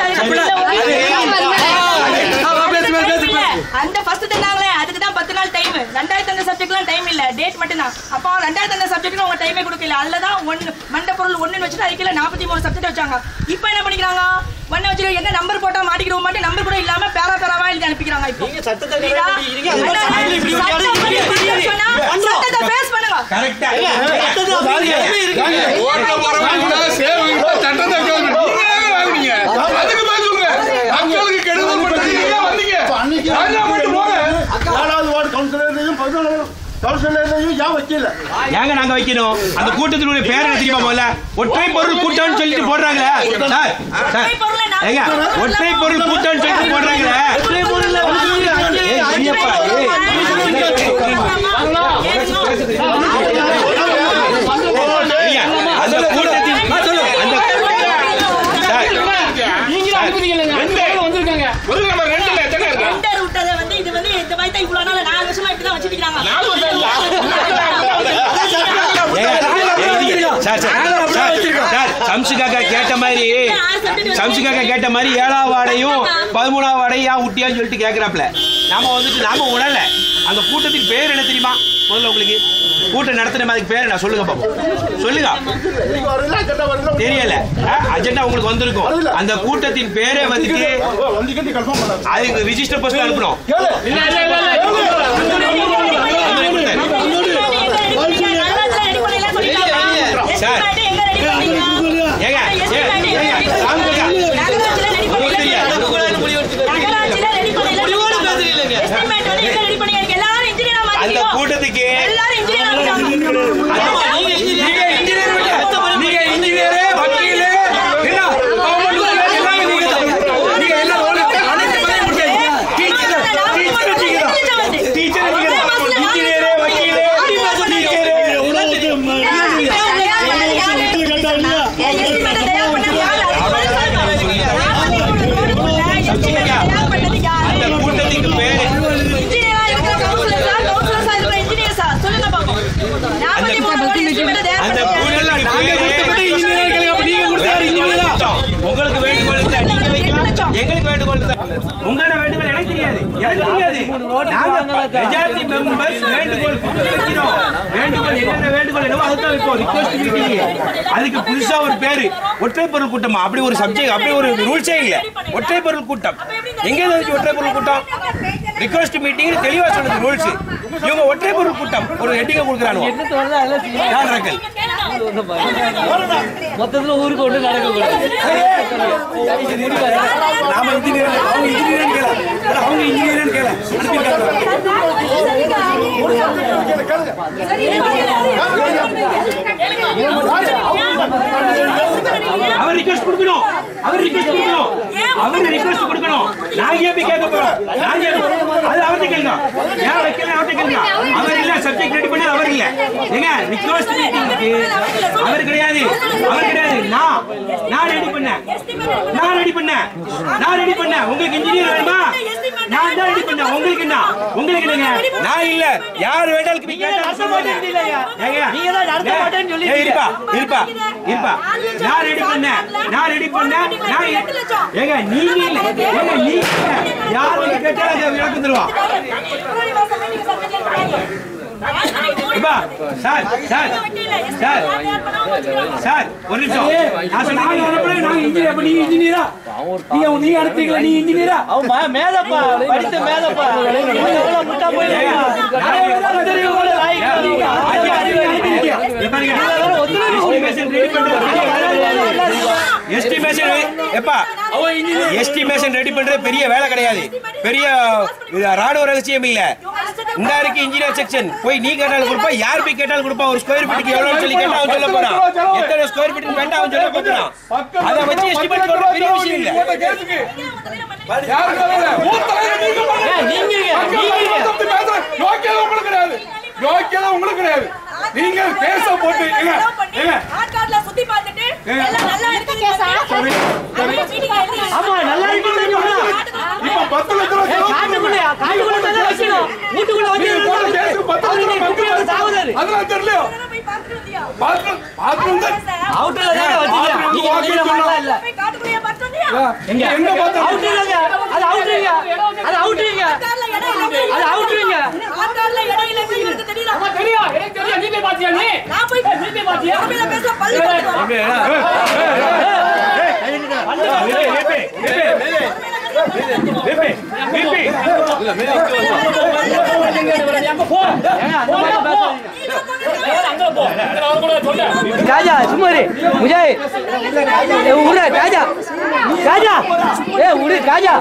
அந்த ஃபர்ஸ்ட் தந்தாங்களே அதுக்கு தான் பத்து நாள் டைம். ரெண்டாயிரத்தி அந்த சப்ஜெக்ட்லாம் டைம் இல்ல, டேட் மட்டும் தான். அப்போ ரெண்டாயிரத்தி அந்த சப்ஜெக்ட் அவங்க டைமே கொடுக்கல. அதுலதான் ஒன்னு மண்ட பொருள் ஒன்னு வச்சுட்டு அதுக்குள்ள நாற்பத்தி மூணு சப்ஜெக்ட் வச்சாங்க. இப்போ என்ன பண்ணிக்கிறாங்க, ஒன்னு வச்சுட்டு என்ன நம்பர் போட்டா மாட்டிக்கிடுவோம் மாட்டி நம்பர் கூட இல்லாம பேரா பேராவா எழுதி அனுப்பிக்கிறாங்க. இப்போ சட்டத்தை பேஸ் பண்ணுங்க. கரெக்ட்டா ஏங்க நாங்க வைக்கணும் அந்த கூட்டத்தினுடைய பேர் என்ன தெரியுமா? முதல்ல ஒற்றை பொருள் கூட்டம்னு சொல்லிட்டு போடுறாங்களே சார். ஏங்க ஒற்றை பொருள் கூட்டம்னு சொல்லிட்டு போடுறாங்களே அந்த கூட்டத்தின் சம்சுகாக்கா கேட்ட மாதிரி சம்சுகாக்கா கேட்ட மாதிரி ஏழாவது வாடையும் பதிமூணாவது வாடையும் ஊட்டியான்னு சொல்லிட்டு கேட்கிறாப்ல. நாம வந்துட்டு நாம உணரல. அந்த கூட்டத்தின் பேர் என்ன தெரியுமா? முதல்ல உங்களுக்கு கூட்டம் நடத்தின அதுக்கு பேர் நான் சொல்லுங்க பாப்போம். சொல்லுங்க. தெரியல, அஜெண்டா உங்களுக்கு வந்திருக்கும். அந்த கூட்டத்தின் பேரே வந்துட்டு அதுக்கு ரிஜிஸ்டர் போஸ்ட் அனுப்பணும். சார் ஏங்க மெஜாரிட்டி மெம்பர்ஸ் வேண்டுகோள் வைக்கிறோம். வேண்டுகோள் என்னென்ன வேண்டுகோள் என்னவோ அதுதான் வைப்போம். Request meeting. அதுக்கு புதுசா ஒரு பேரு ஒற்றை பொருள் கூட்டமா அப்படி ஒரு சப்ஜெக்ட் அப்படி ஒரு ரூல்ஸே இல்ல. ஒற்றை பொருள் கூட்டம் எங்க இருந்து ஒற்றை பொருள் கூட்டம்? ரிக்வெஸ்ட் மீட்டிங் தெளிவா சொல்றது ரூல்ஸ். இவங்க ஒற்றை பொருள் கூட்டம் ஒரு ஹெட்டிங்க கொடுக்குறாங்க. மொத்தத்துல ஊருக்கு ஒன்று நடக்கக்கூடாது. நாம இன்ஜினியர் அவங்க இன்ஜினியர் கேள அவங்க இன்ஜினியர் கேள அவர் ரிக்வெஸ்ட் கொடுக்கணும். அவர் ரிக்வெஸ்ட் கொடுக்கணும். அவர் ரிக்வெஸ்ட் கொடுக்கணும். நான் ஏன் கேட்க போறேன்? நான் அது அவர்கிட்ட கேளுங்க. யார் வைக்கல அவர்கிட்ட கேளுங்க. அவர் இல்ல சப்ஜெக்ட் ரெடி பண்ண அவர் இல்ல. ஏங்க ரிக்வெஸ்ட் மீட்டிங்க்கு அவர் கிடையாது. அவர் கிடையாது. நான் நான் ரெடி பண்ணேன். நான் ரெடி பண்ணேன். நான் ரெடி பண்ணேன். உங்களுக்கு இன்ஜினியர் வேணுமா? நான் தான் ரெடி பண்ணேன். உங்களுக்கு என்ன? உங்களுக்கு என்னங்க? நான் இல்ல. யார் வேண்டாலும் கேட்டா சொல்லுங்க. ஏங்க நீங்க தான் நடத்த மாட்டேன்னு சொல்லி இருப்பா இருப்பா இருப்பா. நான் ரெடி பண்ணேன். நான் ரெடி பண்ணேன். நான் ஏங்க நீங்க இல்ல. ஏங்க நீங்க யார் கேட்டா விளக்கம் தருவா. இப்பா சார் சார் சார் சார் ஒரு நிமிஷம். நான் சொன்னாங்க அனுப்புறேன். நான் இன்ஜினியர். அப்ப நீங்க இன்ஜினியரா? நீங்க நீங்க அனுப்புறீங்களா? நீ இன்ஜினியரா? அவன் மேதப்பா படித்த மேதப்பா. எவ்வளவு முட்டா போயிடுங்க. எஸ்டிமேஷன் எப்பா எஸ்டிமேஷன் ரெடி பண்றது பெரிய வேலை கிடையாது. பெரிய ராணுவ ரகசியம் இல்ல. இந்த இருக்கு இன்ஜினியர் செக்ஷன் போய் நீ கேட்டாலும் கொடுப்பா. யார் போய் கேட்டாலும் கொடுப்பா. ஒரு ஸ்கொயர் ஃபீட்டுக்கு எவ்வளவு சொல்லி கேட்டா அவன் சொல்ல போறான். எத்தனை ஸ்கொயர் ஃபீட் வேண்டாம் அவன் சொல்ல போறான். அத வச்சு எஸ்டிமேட் பண்ற பெரிய விஷயம் இல்ல. உங்களுக்கு கிடையாது. நீங்க பேச போட்டு ஆட்கார்ல சுத்தி பார்த்துட்டு எல்லாம் நல்லா இருக்கு கேசா. ஆமா நல்லா இருக்கு. இப்ப பத்து லட்சம் ரூபாய் காட்டுக்குள்ள காட்டுக்குள்ள தான் வைக்கணும். வீட்டுக்குள்ள வச்சு பத்து லட்சம் ரூபாய் சாவுதாரு. அதெல்லாம் தெரியலையோ? போய் பார்த்துட்டு வந்தியா? பாத்ரூம் பாத்ரூம் அவுட்ல தான் வச்சிருக்கீங்க. நீங்க வாக்கிங் பண்ணல இல்ல. போய் காட்டுக்குள்ள பார்த்துட்டு வந்தியா? எங்க எங்க பார்த்தா அவுட்லங்க. அது அவுட்லங்க. அது அவுட்லங்க. அது அவுட்லங்க. ஆட்கார்ல இடம் இல்லைன்னு எனக்கு தெரியல. அம்மா தெரியும். எனக்கு தெரியும். நீ போய் பாத்தியா நீ? நான் போய் நீ போய் பாத்தியா? தமிழ்ல பேச பல்லு ராஜா சுமாரி முஜாய் உரு ராஜா ராஜா ஏ உரு ராஜா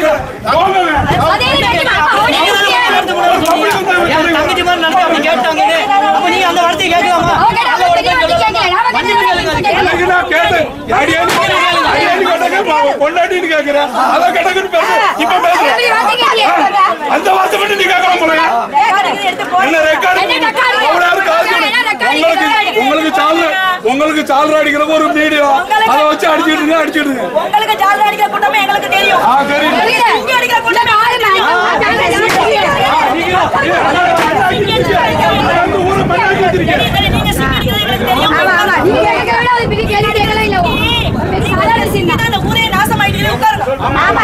தங்கச்சி மாதிரி நடத்தி கேட்டாங்க கேக்குற அத கடக்குன்னு பேசு இப்ப பேசு அந்த வார்த்தை மட்டும் நீ கேட்கலாம் போல என்ன ரெக்கார்ட் அவராரு காசு உங்களுக்கு உங்களுக்கு சால்ரா உங்களுக்கு சால்ரா அடிக்கிற ஒரு வீடியோ அத வச்சு அடிச்சிடுங்க அடிச்சிடுங்க உங்களுக்கு சால்ரா அடிக்கிற கூட்டமே எங்களுக்கு தெரியும் ஆ தெரியும் இங்க அடிக்கிற கூட்டமே ஊரு பண்ணாக்கி வச்சிருக்கீங்க நீங்க சிங்கடிக்கிறது எங்களுக்கு தெரியும் ஆமா ஆமா நீங்க எங்க விட அது பிடி கேள்வி கேட்கல இல்ல சாதாரண சின்ன அந்த ஊரே நாசமாயிட்டீங்க உட்காருங்க ஆமா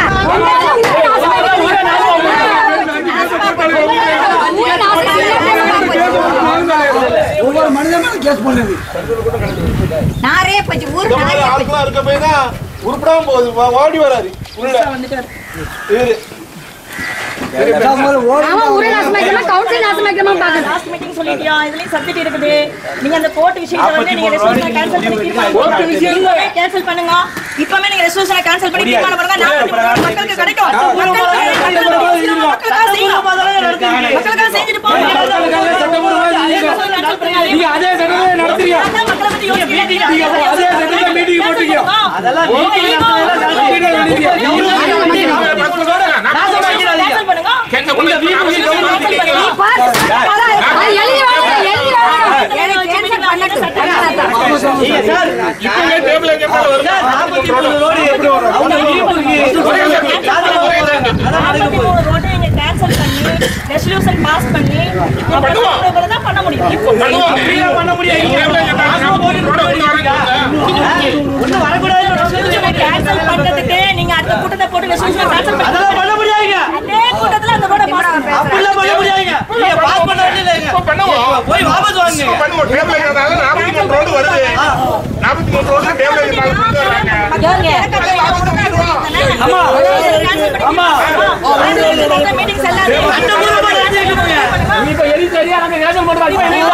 ஒவ்வொரு மனிதன் மேல கேஸ் பண்ணுது நாரே பத்தி ஊர் நாரே ஆட்களா இருக்க போய் தான் உருப்படாம போகுது ஓடி வராரு உள்ள இவரு ஆமா ஊரே நாசமாயிக்கமா கவுன்சில் நாசமாயிக்கமா பாக்கணும் லாஸ்ட் மீட்டிங் சொல்லிட்டியா இதுலயும் சப்ஜெக்ட் இருக்குது நீங்க அந்த கோர்ட் விஷயத்தை வந்து நீங்க ரெசல்யூஷனை கேன்சல் பண்ணி தீர்மானம் விஷயங்களை கேன்சல் பண்ணுங்க இப்பவே நீங்க ரெசல்யூஷனை கேன்சல் பண்ணி தீர்மானம் பண்ணுங்க நாற்பத்தி மூணு மக்களுக்கு கிடைக்கும் மக்களுக்கு செய்யுங்க மக்களுக்கு செஞ்சுட்டு போங்க நீங்க அதே சட்டத்தை நடத்துறீங்க மக்களை பத்தி யோசிக்கிறீங்க அதே சட்டத்தை மீட்டிங் போட்டுங்க அதெல்லாம் மீட்டிங் கேன்சல் பண்ணுங்க கேட்க முடியல எழுதி வாங்க எழுதி வாங்க எனக்கு கேன்சல் பண்ணட்டும் சார் இப்பவே டேபிள்ல கேட்க வருது நாற்பத்தி மூணு ரோடு எப்படி வரும் அவங்க நாற்பத்தி மூணு ரோட்டை நீங்க கேன்சல் பண்ணி ரெசல்யூஷன் பாஸ் பண்ணி அப்புறம் தான் பண்ண முடியும் இப்போ பண்ணுவாங்க பண்ண ஒண்ணு வரக்கூடாது கேன்சல் பண்றதுக்கு நீங்க அடுத்த கூட்டத்தை போட்டு ரெசல்யூஷன் கேன்சல் பண்ணி அதெல்லாம் பண்ண முடியாதுங்க அதே கூட்டத்துல அந்த ரோட பாஸ் அப்படிலாம் பண்ண முடியாதுங்க நீங்க பாஸ் பண்ண வேண்டியதுங்க பண்ணுவோம் போய் வாபஸ் வாங்குங்க பண்ணுவோம் டேபிள்ல கேட்டால நாற்பத்தி மூணு ரோடு வருது நாற்பத்தி மூணு ரோடு டேபிள்ல கேட்டால கொண்டு வராங்க ஆமா ஆமா மீட்டிங்ஸ் எல்லாம் அந்த மூணு பேர் ராஜிக்கு போங்க இப்ப எரி சரியா நாங்க கேன்சல் பண்றோம் இப்ப என்ன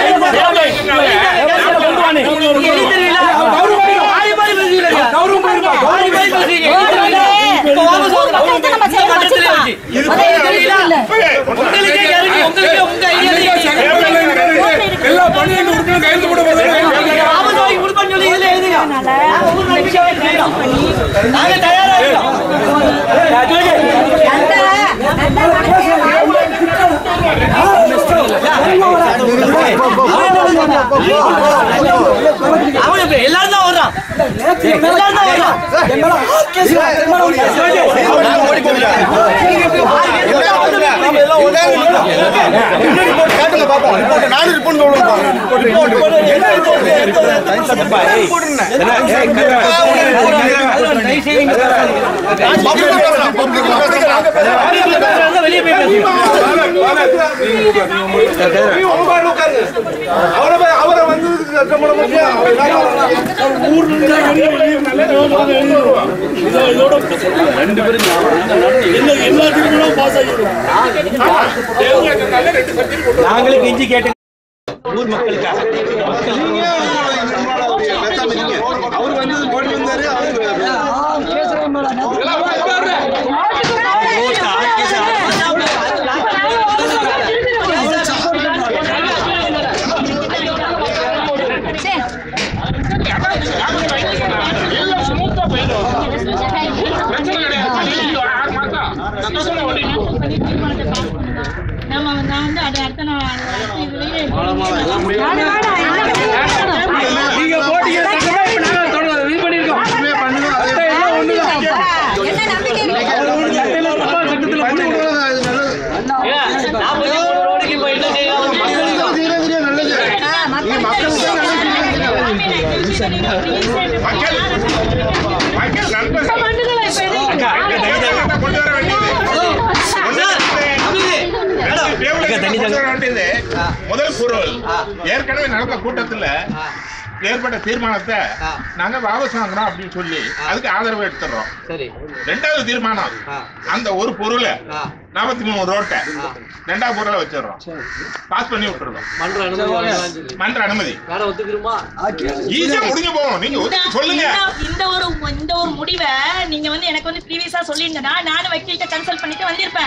கொண்டு வானே நீங்க எது தெரியல ஆயி பாய் பேசுறீங்க கௌரவம் போயிருப்பா ஆயி பாய் பேசுறீங்க இப்போ வாபஸ் வாங்குங்க நம்ம செய்ய வச்சிருக்கோம் இது தெரியல உங்களுக்கு இறங்கி உங்களுக்கு உங்க ஐடியா எல்லா பன்னிரண்டு உறுப்பினரும் கையெழுத்து போட போறாங்க வாபஸ் வாங்கி கொடுப்பேன்னு சொல்லி இதுல எழுதுங்க ஒவ்வொரு நிமிஷம் நாங்க தயாரா இருக்கோம் அவனுக்கு எல்லாரும் தான் வர்றான் எல்லாரும் தான் வர்றான் வெளியே போய் அவரை வந்து ரெண்டு பேரும் எல்லா திருமணம் பாஸ் ஆகிடும் நாங்களே கெஞ்சி கேட்டு ஊர் மக்களுக்காக அவர் வந்து போட்டு வந்தாரு நம்ம நான் வந்து அது அடுத்த நாள் நீங்க போட்டீங்க இது பண்ணிருக்கோம் என்ன நம்பிக்கை கொண்டு வர வேண்டியது முதல் பொருள் ஏற்கனவே நடந்த கூட்டத்துல ஏற்பட்ட தீர்மானத்தை நாங்க வாபஸ் வாங்குறோம் அப்படின்னு சொல்லி அதுக்கு ஆதரவு எடுத்துறோம். ரெண்டாவது தீர்மானம் அந்த ஒரு பொருளை நாற்பத்தி மூணு ரோட்டை ரெண்டாவது பொருளை வச்சிடறோம், பாஸ் பண்ணி விட்டுறோம். மன்ற அனுமதி ஈஸியா முடிஞ்சு போகும். நீங்க சொல்லுங்க. இந்த ஒரு இந்த ஒரு முடிவை நீங்க வந்து எனக்கு வந்து ப்ரீவியஸா சொல்லியிருந்தா நானும் வக்கீல்கிட்ட கன்சல்ட் பண்ணிட்டு வந்திருப்பேன்.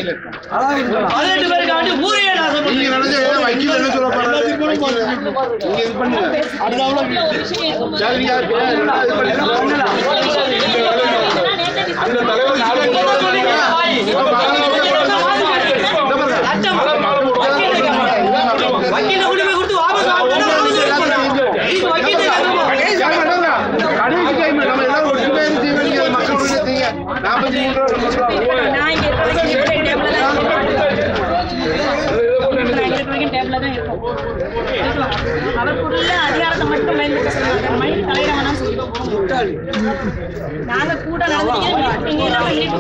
பதினெட்டு பேருக்காண்டி ஊரையே நாசம் பண்ணி நீங்க நினைச்ச வக்கீல் என்ன சொல்ல போறாரு நீங்க இது பண்ணுங்க அடுத்தாவுல சரி நீங்க இது பண்ணலாம் அந்த தலைவர் நாலு வக்கீல உரிமை கொடுத்து வாபஸ் ஆகுதுன்னா வக்கீல் கடைசி டைம் நம்ம எல்லாரும் ஒற்றுமையா ஜீவனிக்க மக்களுடைய தீங்க நாற்பத்தி மூன்று நான் இங்க இருக்கிற டேபிள்ல தான் அவர் பொருள்ல அதிகாரத்தை மட்டும் பயன்படுத்த மைண்ட் தலையிடவனா நாங்க கூட நடந்தீங்க நீங்க எல்லாம் வீட்டு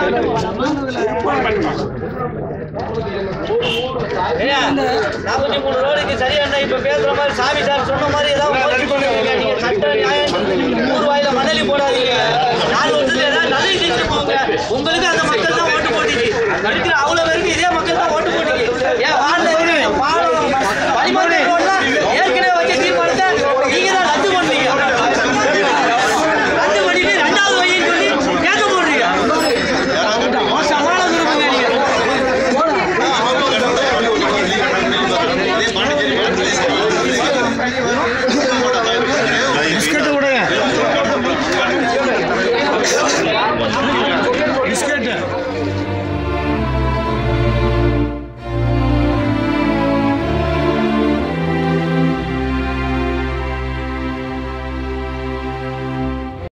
நாற்பத்தி மூணு ரோடுக்கு சரியான இப்ப பேசுற மாதிரி சாமி சார் சொன்ன மாதிரி ஏதாவது நீங்க சட்ட நியாயம் நூறு ரூபாயில மணலி போடாதீங்க நாலு வருஷத்துல ஏதாவது நல்லது செஞ்சு போங்க உங்களுக்கு அந்த மக்கள் தான் ஓட்டு போட்டுச்சு இருக்கிற அவ்வளவு